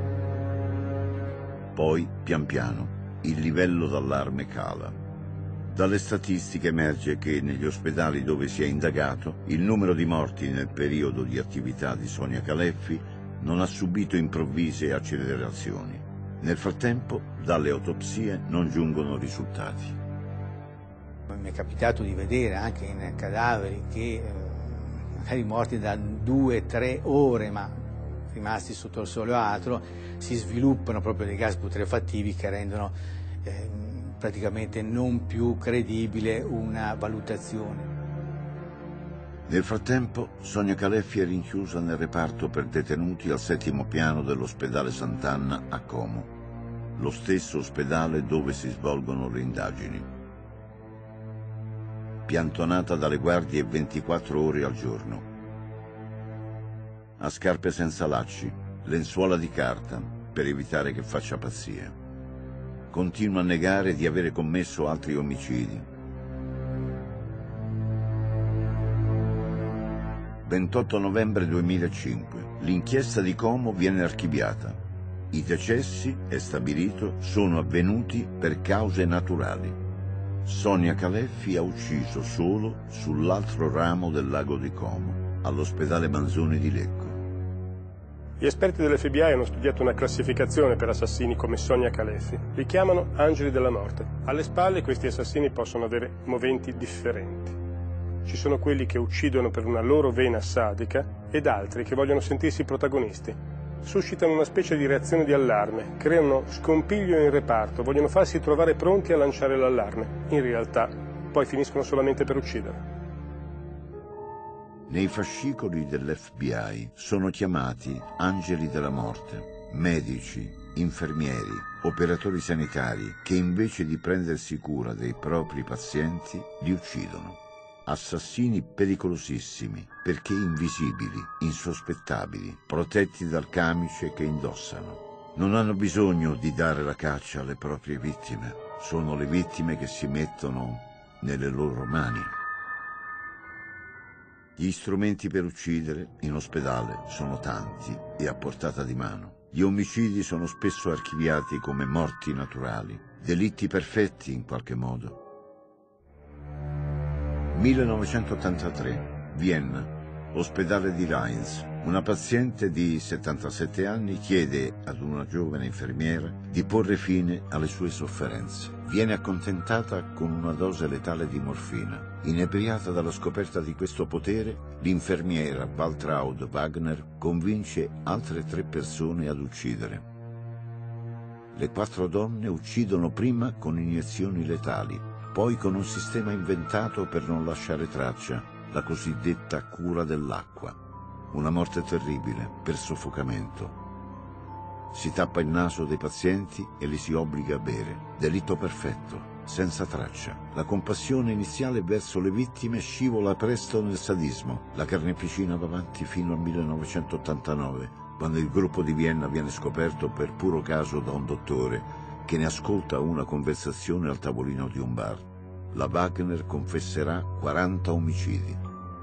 Poi, pian piano, il livello d'allarme cala. Dalle statistiche emerge che negli ospedali dove si è indagato il numero di morti nel periodo di attività di Sonia Caleffi non ha subito improvvise accelerazioni. Nel frattempo, dalle autopsie non giungono risultati. Mi è capitato di vedere anche in cadaveri che magari morti da 2-3 ore, ma rimasti sotto il sole o altro, si sviluppano proprio dei gas putrefattivi che rendono praticamente non più credibile una valutazione. Nel frattempo, Sonia Caleffi è rinchiusa nel reparto per detenuti al 7° piano dell'ospedale Sant'Anna a Como, lo stesso ospedale dove si svolgono le indagini. Piantonata dalle guardie 24 ore al giorno. Ha scarpe senza lacci, lenzuola di carta per evitare che faccia pazzie. Continua a negare di avere commesso altri omicidi. 28 novembre 2005. L'inchiesta di Como viene archiviata. I decessi, è stabilito, sono avvenuti per cause naturali. Sonia Caleffi ha ucciso solo sull'altro ramo del lago di Como, all'ospedale Manzoni di Lecco. Gli esperti dell'FBI hanno studiato una classificazione per assassini come Sonia Caleffi. Li chiamano angeli della morte. Alle spalle questi assassini possono avere moventi differenti. Ci sono quelli che uccidono per una loro vena sadica ed altri che vogliono sentirsi protagonisti. Suscitano una specie di reazione di allarme, creano scompiglio in reparto, vogliono farsi trovare pronti a lanciare l'allarme. In realtà, poi finiscono solamente per uccidere. Nei fascicoli dell'FBI sono chiamati angeli della morte, medici, infermieri, operatori sanitari che invece di prendersi cura dei propri pazienti li uccidono. Assassini pericolosissimi perché invisibili, insospettabili, protetti dal camice che indossano. Non hanno bisogno di dare la caccia alle proprie vittime, sono le vittime che si mettono nelle loro mani. Gli strumenti per uccidere in ospedale sono tanti e a portata di mano. Gli omicidi sono spesso archiviati come morti naturali, delitti perfetti in qualche modo. 1983, Vienna, ospedale di Rheins. Una paziente di 77 anni chiede ad una giovane infermiera di porre fine alle sue sofferenze. Viene accontentata con una dose letale di morfina. Inebriata dalla scoperta di questo potere, l'infermiera Waltraud Wagner convince altre 3 persone ad uccidere. Le 4 donne uccidono prima con iniezioni letali, poi con un sistema inventato per non lasciare traccia, la cosiddetta cura dell'acqua. Una morte terribile per soffocamento. Si tappa il naso dei pazienti e li si obbliga a bere. Delitto perfetto, senza traccia. La compassione iniziale verso le vittime scivola presto nel sadismo. La carneficina va avanti fino al 1989, quando il gruppo di Vienna viene scoperto per puro caso da un dottore che ne ascolta una conversazione al tavolino di un bar. La Wagner confesserà 40 omicidi.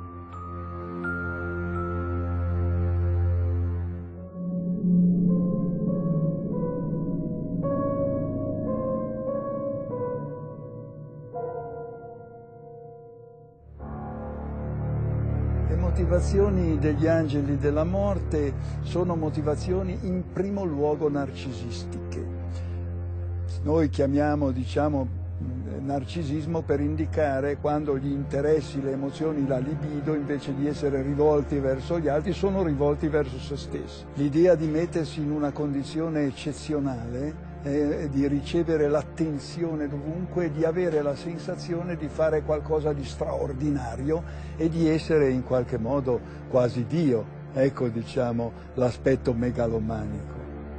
Le motivazioni degli angeli della morte sono motivazioni in primo luogo narcisistiche. Noi chiamiamo, narcisismo per indicare quando gli interessi, le emozioni, la libido, invece di essere rivolti verso gli altri, sono rivolti verso se stessi. L'idea di mettersi in una condizione eccezionale, di ricevere l'attenzione dovunque, di avere la sensazione di fare qualcosa di straordinario e di essere in qualche modo quasi Dio. Ecco, l'aspetto megalomanico.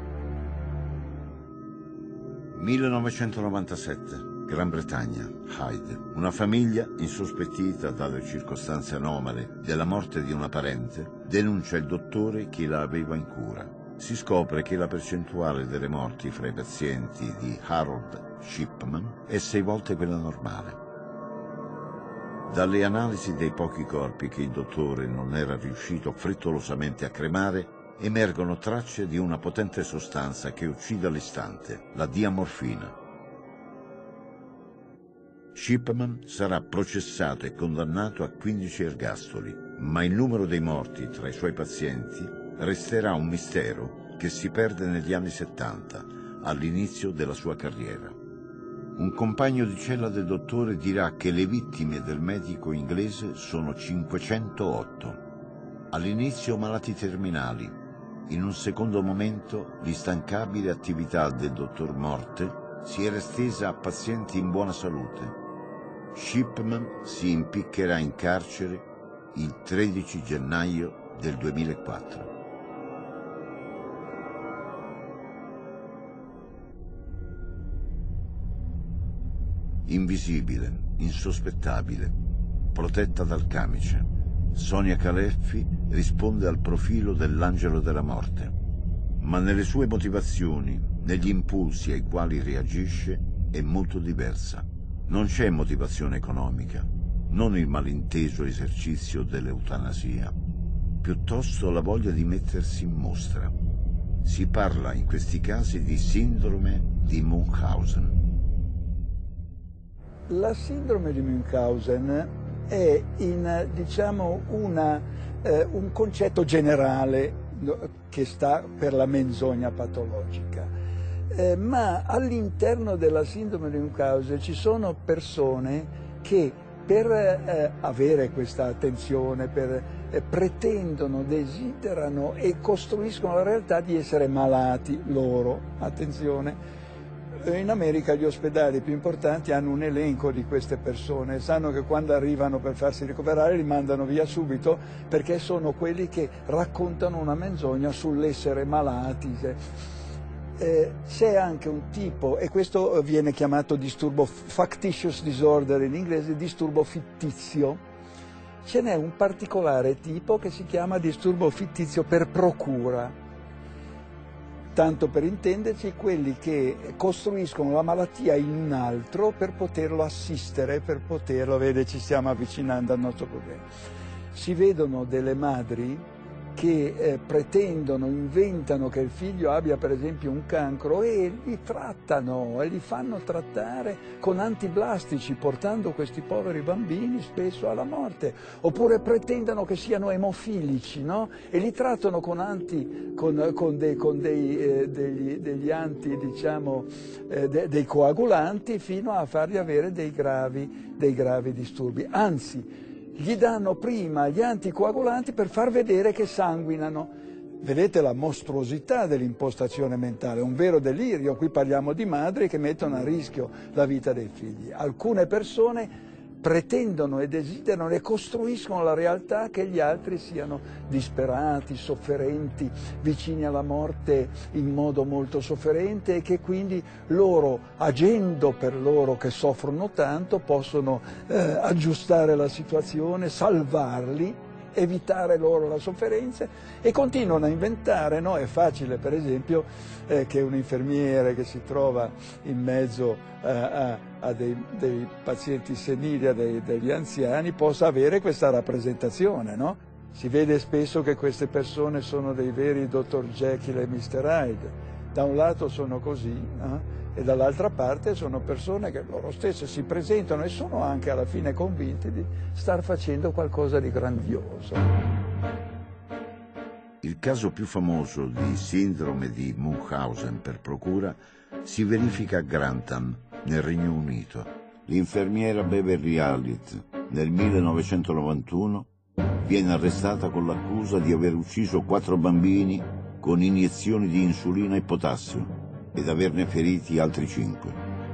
1997, Gran Bretagna, Hyde. Una famiglia, insospettita dalle circostanze anomale della morte di una parente, denuncia il dottore che la aveva in cura. Si scopre che la percentuale delle morti fra i pazienti di Harold Shipman è 6 volte quella normale. Dalle analisi dei pochi corpi che il dottore non era riuscito frettolosamente a cremare, emergono tracce di una potente sostanza che uccide all'istante, la diamorfina. Shipman sarà processato e condannato a 15 ergastoli, ma il numero dei morti tra i suoi pazienti resterà un mistero che si perde negli anni 70, all'inizio della sua carriera. Un compagno di cella del dottore dirà che le vittime del medico inglese sono 508. All'inizio malati terminali, in un secondo momento l'instancabile attività del dottor Morte si era estesa a pazienti in buona salute. Shipman si impiccherà in carcere il 13 gennaio del 2004. Invisibile, insospettabile, protetta dal camice, Sonia Caleffi risponde al profilo dell'angelo della morte, ma nelle sue motivazioni, negli impulsi ai quali reagisce, è molto diversa. Non c'è motivazione economica, non il malinteso esercizio dell'eutanasia, piuttosto la voglia di mettersi in mostra. Si parla in questi casi di sindrome di Munchausen. La sindrome di Munchausen è un concetto generale che sta per la menzogna patologica, ma all'interno della sindrome di Munchausen ci sono persone che per avere questa attenzione, pretendono, desiderano e costruiscono la realtà di essere malati loro. Attenzione. In America gli ospedali più importanti hanno un elenco di queste persone, sanno che quando arrivano per farsi ricoverare li mandano via subito perché sono quelli che raccontano una menzogna sull'essere malati. C'è anche un tipo, e questo viene chiamato disturbo factitious disorder in inglese, disturbo fittizio. Ce n'è un particolare tipo che si chiama disturbo fittizio per procura. Tanto per intenderci, quelli che costruiscono la malattia in un altro per poterlo assistere, per poterlo, vede, ci stiamo avvicinando al nostro problema. Si vedono delle madri che pretendono, inventano che il figlio abbia per esempio un cancro e li trattano e li fanno trattare con antiblastici, portando questi poveri bambini spesso alla morte, oppure pretendono che siano emofilici, no? E li trattano con degli anti, diciamo, dei coagulanti, fino a fargli avere dei gravi disturbi. Anzi, gli danno prima gli anticoagulanti per far vedere che sanguinano. Vedete la mostruosità dell'impostazione mentale, un vero delirio. Qui parliamo di madri che mettono a rischio la vita dei figli. Alcune persone pretendono e desiderano e costruiscono la realtà che gli altri siano disperati, sofferenti, vicini alla morte in modo molto sofferente, e che quindi loro, agendo per loro che soffrono tanto, possono aggiustare la situazione, salvarli, evitare loro la sofferenza, e continuano a inventare, no? È facile per esempio che un infermiere che si trova in mezzo a dei pazienti senili, a degli anziani, possa avere questa rappresentazione, no? Si vede spesso che queste persone sono dei veri Dr. Jekyll e Mr. Hyde. Da un lato sono così, e dall'altra parte sono persone che loro stesse si presentano e sono anche alla fine convinti di star facendo qualcosa di grandioso. Il caso più famoso di sindrome di Munchausen per procura si verifica a Grantham, nel Regno Unito. L'infermiera Beverly Hallett, nel 1991, viene arrestata con l'accusa di aver ucciso 4 bambini con iniezioni di insulina e potassio ed averne feriti altri 5.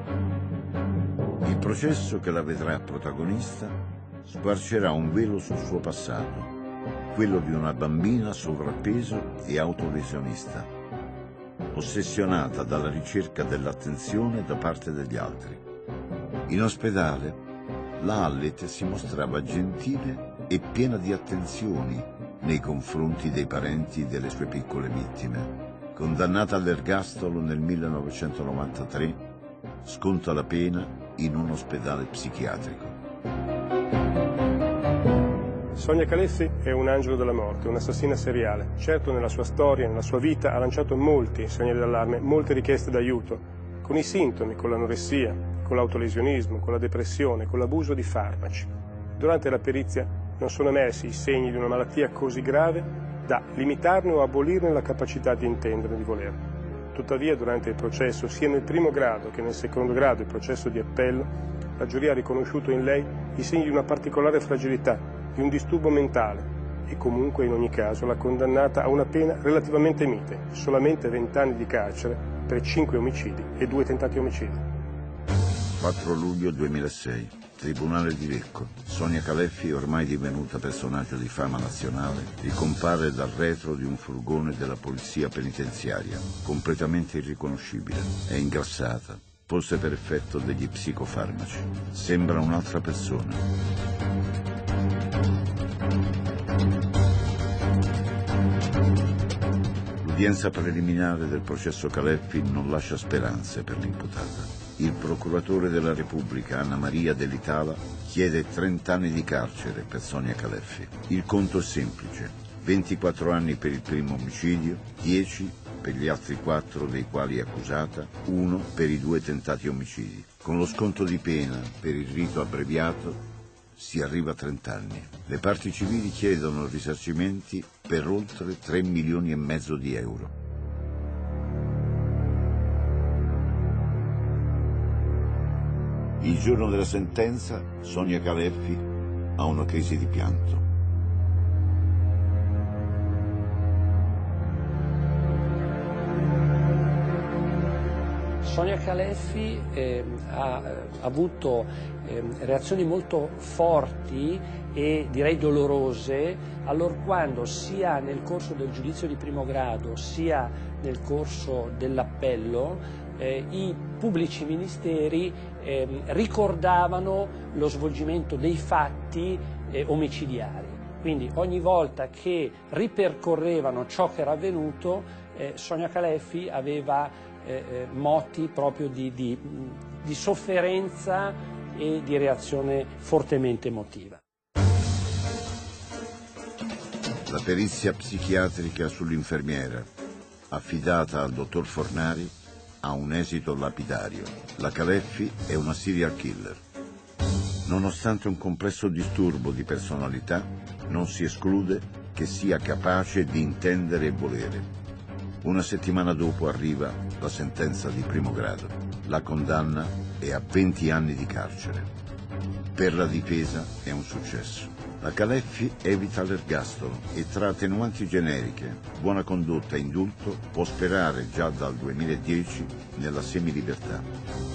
Il processo che la vedrà protagonista squarcerà un velo sul suo passato, quello di una bambina sovrappeso e autolesionista, ossessionata dalla ricerca dell'attenzione da parte degli altri. In ospedale, la Hallett si mostrava gentile e piena di attenzioni nei confronti dei parenti delle sue piccole vittime. Condannata all'ergastolo nel 1993, sconta la pena in un ospedale psichiatrico. Sonia Caleffi è un angelo della morte, un'assassina seriale. Certo, nella sua storia, nella sua vita, ha lanciato molti segnali d'allarme, molte richieste d'aiuto, con i sintomi, con l'anoressia, con l'autolesionismo, con la depressione, con l'abuso di farmaci. Durante la perizia non sono emersi i segni di una malattia così grave da limitarne o abolirne la capacità di intendere e di volere. Tuttavia, durante il processo, sia nel primo grado che nel secondo grado, il processo di appello, la giuria ha riconosciuto in lei i segni di una particolare fragilità, di un disturbo mentale e comunque, in ogni caso, l'ha condannata a una pena relativamente mite, solamente 20 anni di carcere per 5 omicidi e 2 tentati omicidi. 4 luglio 2006, Tribunale di Lecco. Sonia Caleffi, ormai divenuta personaggio di fama nazionale, ricompare dal retro di un furgone della polizia penitenziaria, completamente irriconoscibile. È ingrassata, forse per effetto degli psicofarmaci. Sembra un'altra persona. L'udienza preliminare del processo Caleffi non lascia speranze per l'imputata. Il procuratore della Repubblica, Anna Maria Dell'Itala, chiede 30 anni di carcere per Sonia Caleffi. Il conto è semplice: 24 anni per il primo omicidio, 10 per gli altri 4 dei quali è accusata, 1 per i 2 tentati omicidi. Con lo sconto di pena per il rito abbreviato si arriva a 30 anni. Le parti civili chiedono risarcimenti per oltre 3,5 milioni di euro. Il giorno della sentenza, Sonia Caleffi ha una crisi di pianto. Sonia Caleffi ha avuto reazioni molto forti e direi dolorose allorquando sia nel corso del giudizio di primo grado sia nel corso dell'appello i pubblici ministeri ricordavano lo svolgimento dei fatti omicidiari. Quindi ogni volta che ripercorrevano ciò che era avvenuto, Sonia Caleffi aveva moti proprio di sofferenza e di reazione fortemente emotiva. La perizia psichiatrica sull'infermiera, affidata al dottor Fornari, ha un esito lapidario. La Caleffi è una serial killer. Nonostante un complesso disturbo di personalità, non si esclude che sia capace di intendere e volere. Una settimana dopo arriva la sentenza di primo grado. La condanna è a 20 anni di carcere. Per la difesa è un successo. La Caleffi evita l'ergastolo e tra attenuanti generiche, buona condotta e indulto può sperare già dal 2010 nella semilibertà.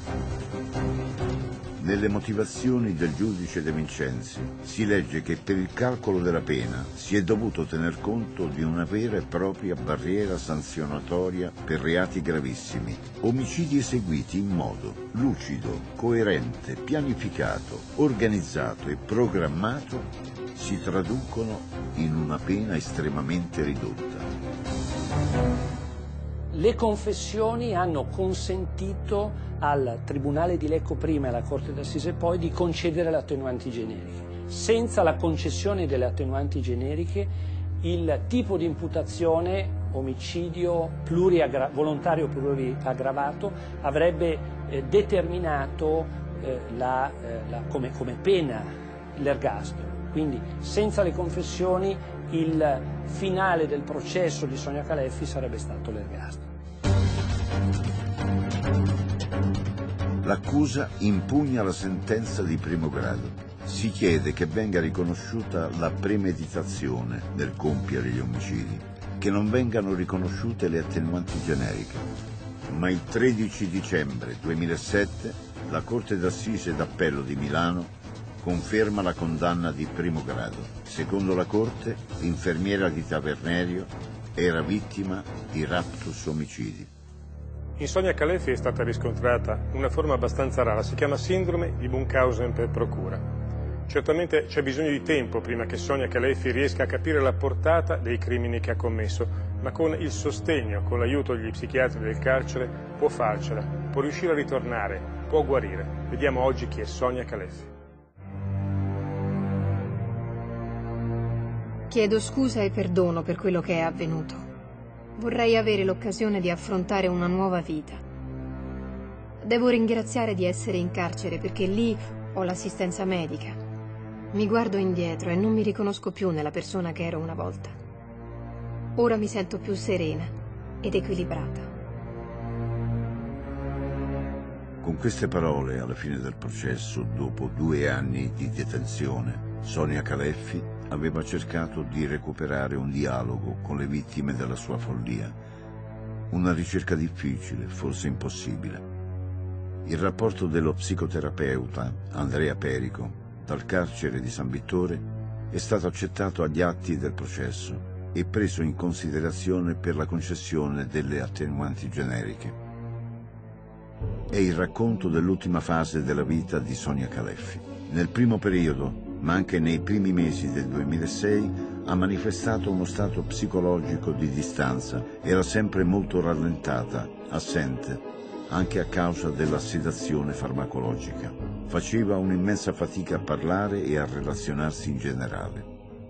Nelle motivazioni del giudice De Vincenzi si legge che per il calcolo della pena si è dovuto tener conto di una vera e propria barriera sanzionatoria per reati gravissimi, omicidi eseguiti in modo lucido, coerente, pianificato, organizzato e programmato si traducono in una pena estremamente ridotta. Le confessioni hanno consentito al Tribunale di Lecco prima e alla Corte d'Assise poi di concedere le attenuanti generiche. Senza la concessione delle attenuanti generiche il tipo di imputazione, omicidio volontario pluriaggravato, avrebbe determinato come pena l'ergastolo. Quindi senza le confessioni il finale del processo di Sonia Caleffi sarebbe stato l'ergastolo. L'accusa impugna la sentenza di primo grado. Si chiede che venga riconosciuta la premeditazione nel compiere gli omicidi, che non vengano riconosciute le attenuanti generiche. Ma il 13 dicembre 2007 la Corte d'Assise d'Appello di Milano conferma la condanna di primo grado. Secondo la Corte, l'infermiera di Tavernerio era vittima di raptus omicidi. In Sonia Caleffi è stata riscontrata una forma abbastanza rara, si chiama sindrome di Munchausen per procura. Certamente c'è bisogno di tempo prima che Sonia Caleffi riesca a capire la portata dei crimini che ha commesso, ma con il sostegno, con l'aiuto degli psichiatri del carcere può farcela, può riuscire a ritornare, può guarire. Vediamo oggi chi è Sonia Caleffi. Chiedo scusa e perdono per quello che è avvenuto. Vorrei avere l'occasione di affrontare una nuova vita. Devo ringraziare di essere in carcere perché lì ho l'assistenza medica. Mi guardo indietro e non mi riconosco più nella persona che ero una volta. Ora mi sento più serena ed equilibrata. Con queste parole, alla fine del processo, dopo 2 anni di detenzione, Sonia Caleffi aveva cercato di recuperare un dialogo con le vittime della sua follia. Una ricerca difficile, forse impossibile. Il rapporto dello psicoterapeuta Andrea Perico dal carcere di San Vittore è stato accettato agli atti del processo e preso in considerazione per la concessione delle attenuanti generiche. È il racconto dell'ultima fase della vita di Sonia Caleffi. Nel primo periodo, ma anche nei primi mesi del 2006, ha manifestato uno stato psicologico di distanza. Era sempre molto rallentata, assente, anche a causa della sedazione farmacologica. Faceva un'immensa fatica a parlare e a relazionarsi in generale.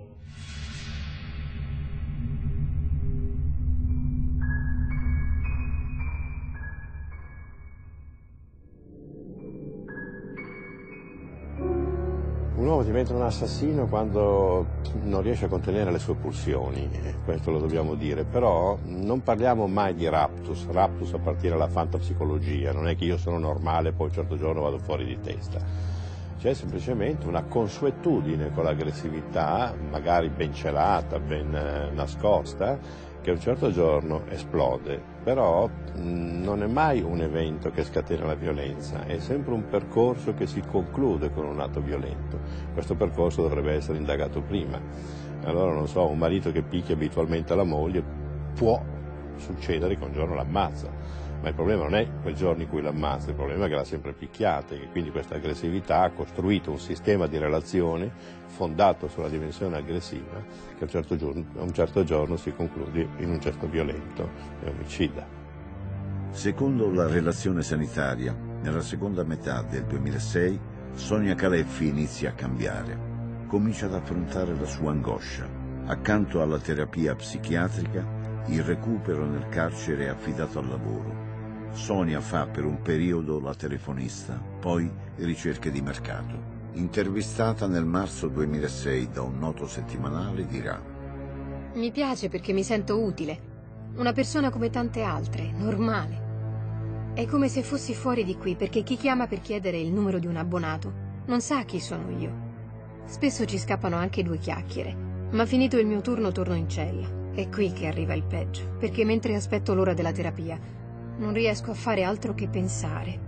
Un uomo diventa un assassino quando non riesce a contenere le sue pulsioni, questo lo dobbiamo dire, però non parliamo mai di raptus a partire dalla fantapsicologia, non è che io sono normale e poi un certo giorno vado fuori di testa. C'è semplicemente una consuetudine con l'aggressività, magari ben celata, ben nascosta, che un certo giorno esplode, però non è mai un evento che scatena la violenza, è sempre un percorso che si conclude con un atto violento. Questo percorso dovrebbe essere indagato prima. Allora, non so, un marito che picchia abitualmente la moglie può succedere che un giorno l'ammazza, ma il problema non è quel giorno in cui l'ammazza, il problema è che l'ha sempre picchiata e che quindi questa aggressività ha costruito un sistema di relazione fondato sulla dimensione aggressiva che a un certo giorno si conclude in un gesto violento e omicida. Secondo la relazione sanitaria, nella seconda metà del 2006, Sonia Caleffi inizia a cambiare. Comincia ad affrontare la sua angoscia. Accanto alla terapia psichiatrica, il recupero nel carcere è affidato al lavoro. Sonia fa per un periodo la telefonista, poi ricerche di mercato. Intervistata nel marzo 2006 da un noto settimanale, dirà: Mi piace perché mi sento utile. Una persona come tante altre, normale. È come se fossi fuori di qui, perché chi chiama per chiedere il numero di un abbonato non sa chi sono io. Spesso ci scappano anche 2 chiacchiere, ma finito il mio turno torno in cella. È qui che arriva il peggio, perché mentre aspetto l'ora della terapia non riesco a fare altro che pensare.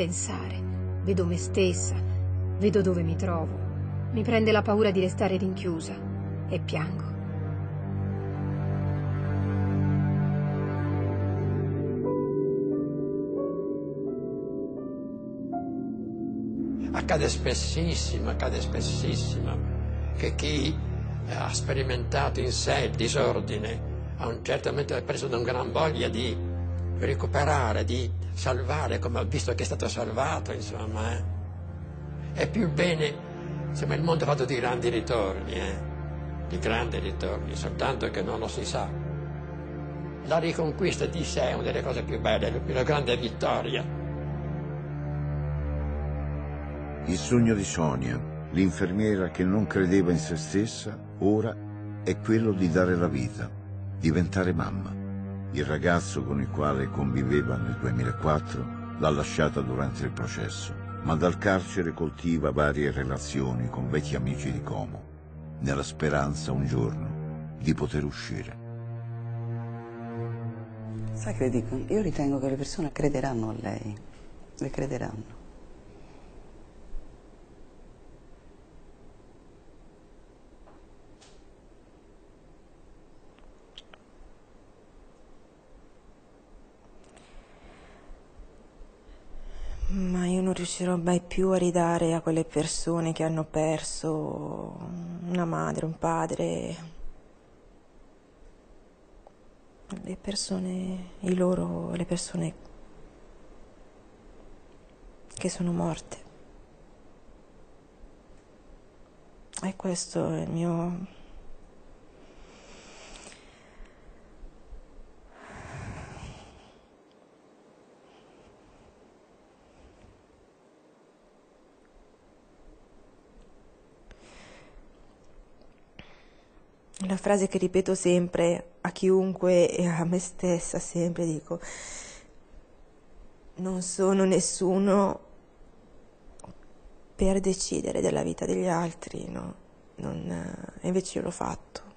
Vedo me stessa, vedo dove mi trovo. Mi prende la paura di restare rinchiusa e piango. Accade spessissimo che chi ha sperimentato in sé il disordine a un certo momento è preso da una gran voglia di recuperare, di salvare, come ho visto che è stato salvato, insomma. È più bene, insomma, il mondo ha fatto di grandi ritorni, soltanto che non lo si sa. La riconquista di sé è una delle cose più belle, la grande vittoria. Il sogno di Sonia, l'infermiera che non credeva in se stessa, ora è quello di dare la vita, diventare mamma. Il ragazzo con il quale conviveva nel 2004 l'ha lasciata durante il processo, ma dal carcere coltiva varie relazioni con vecchi amici di Como, nella speranza un giorno di poter uscire. Sai che le dico? Io ritengo che le persone crederanno a lei, le crederanno. Ma io non riuscirò mai più a ridare a quelle persone che hanno perso una madre, un padre, le persone che sono morte. E questo è il mio... La frase che ripeto sempre a chiunque e a me stessa sempre, dico: non sono nessuno per decidere della vita degli altri, no? Invece io l'ho fatto.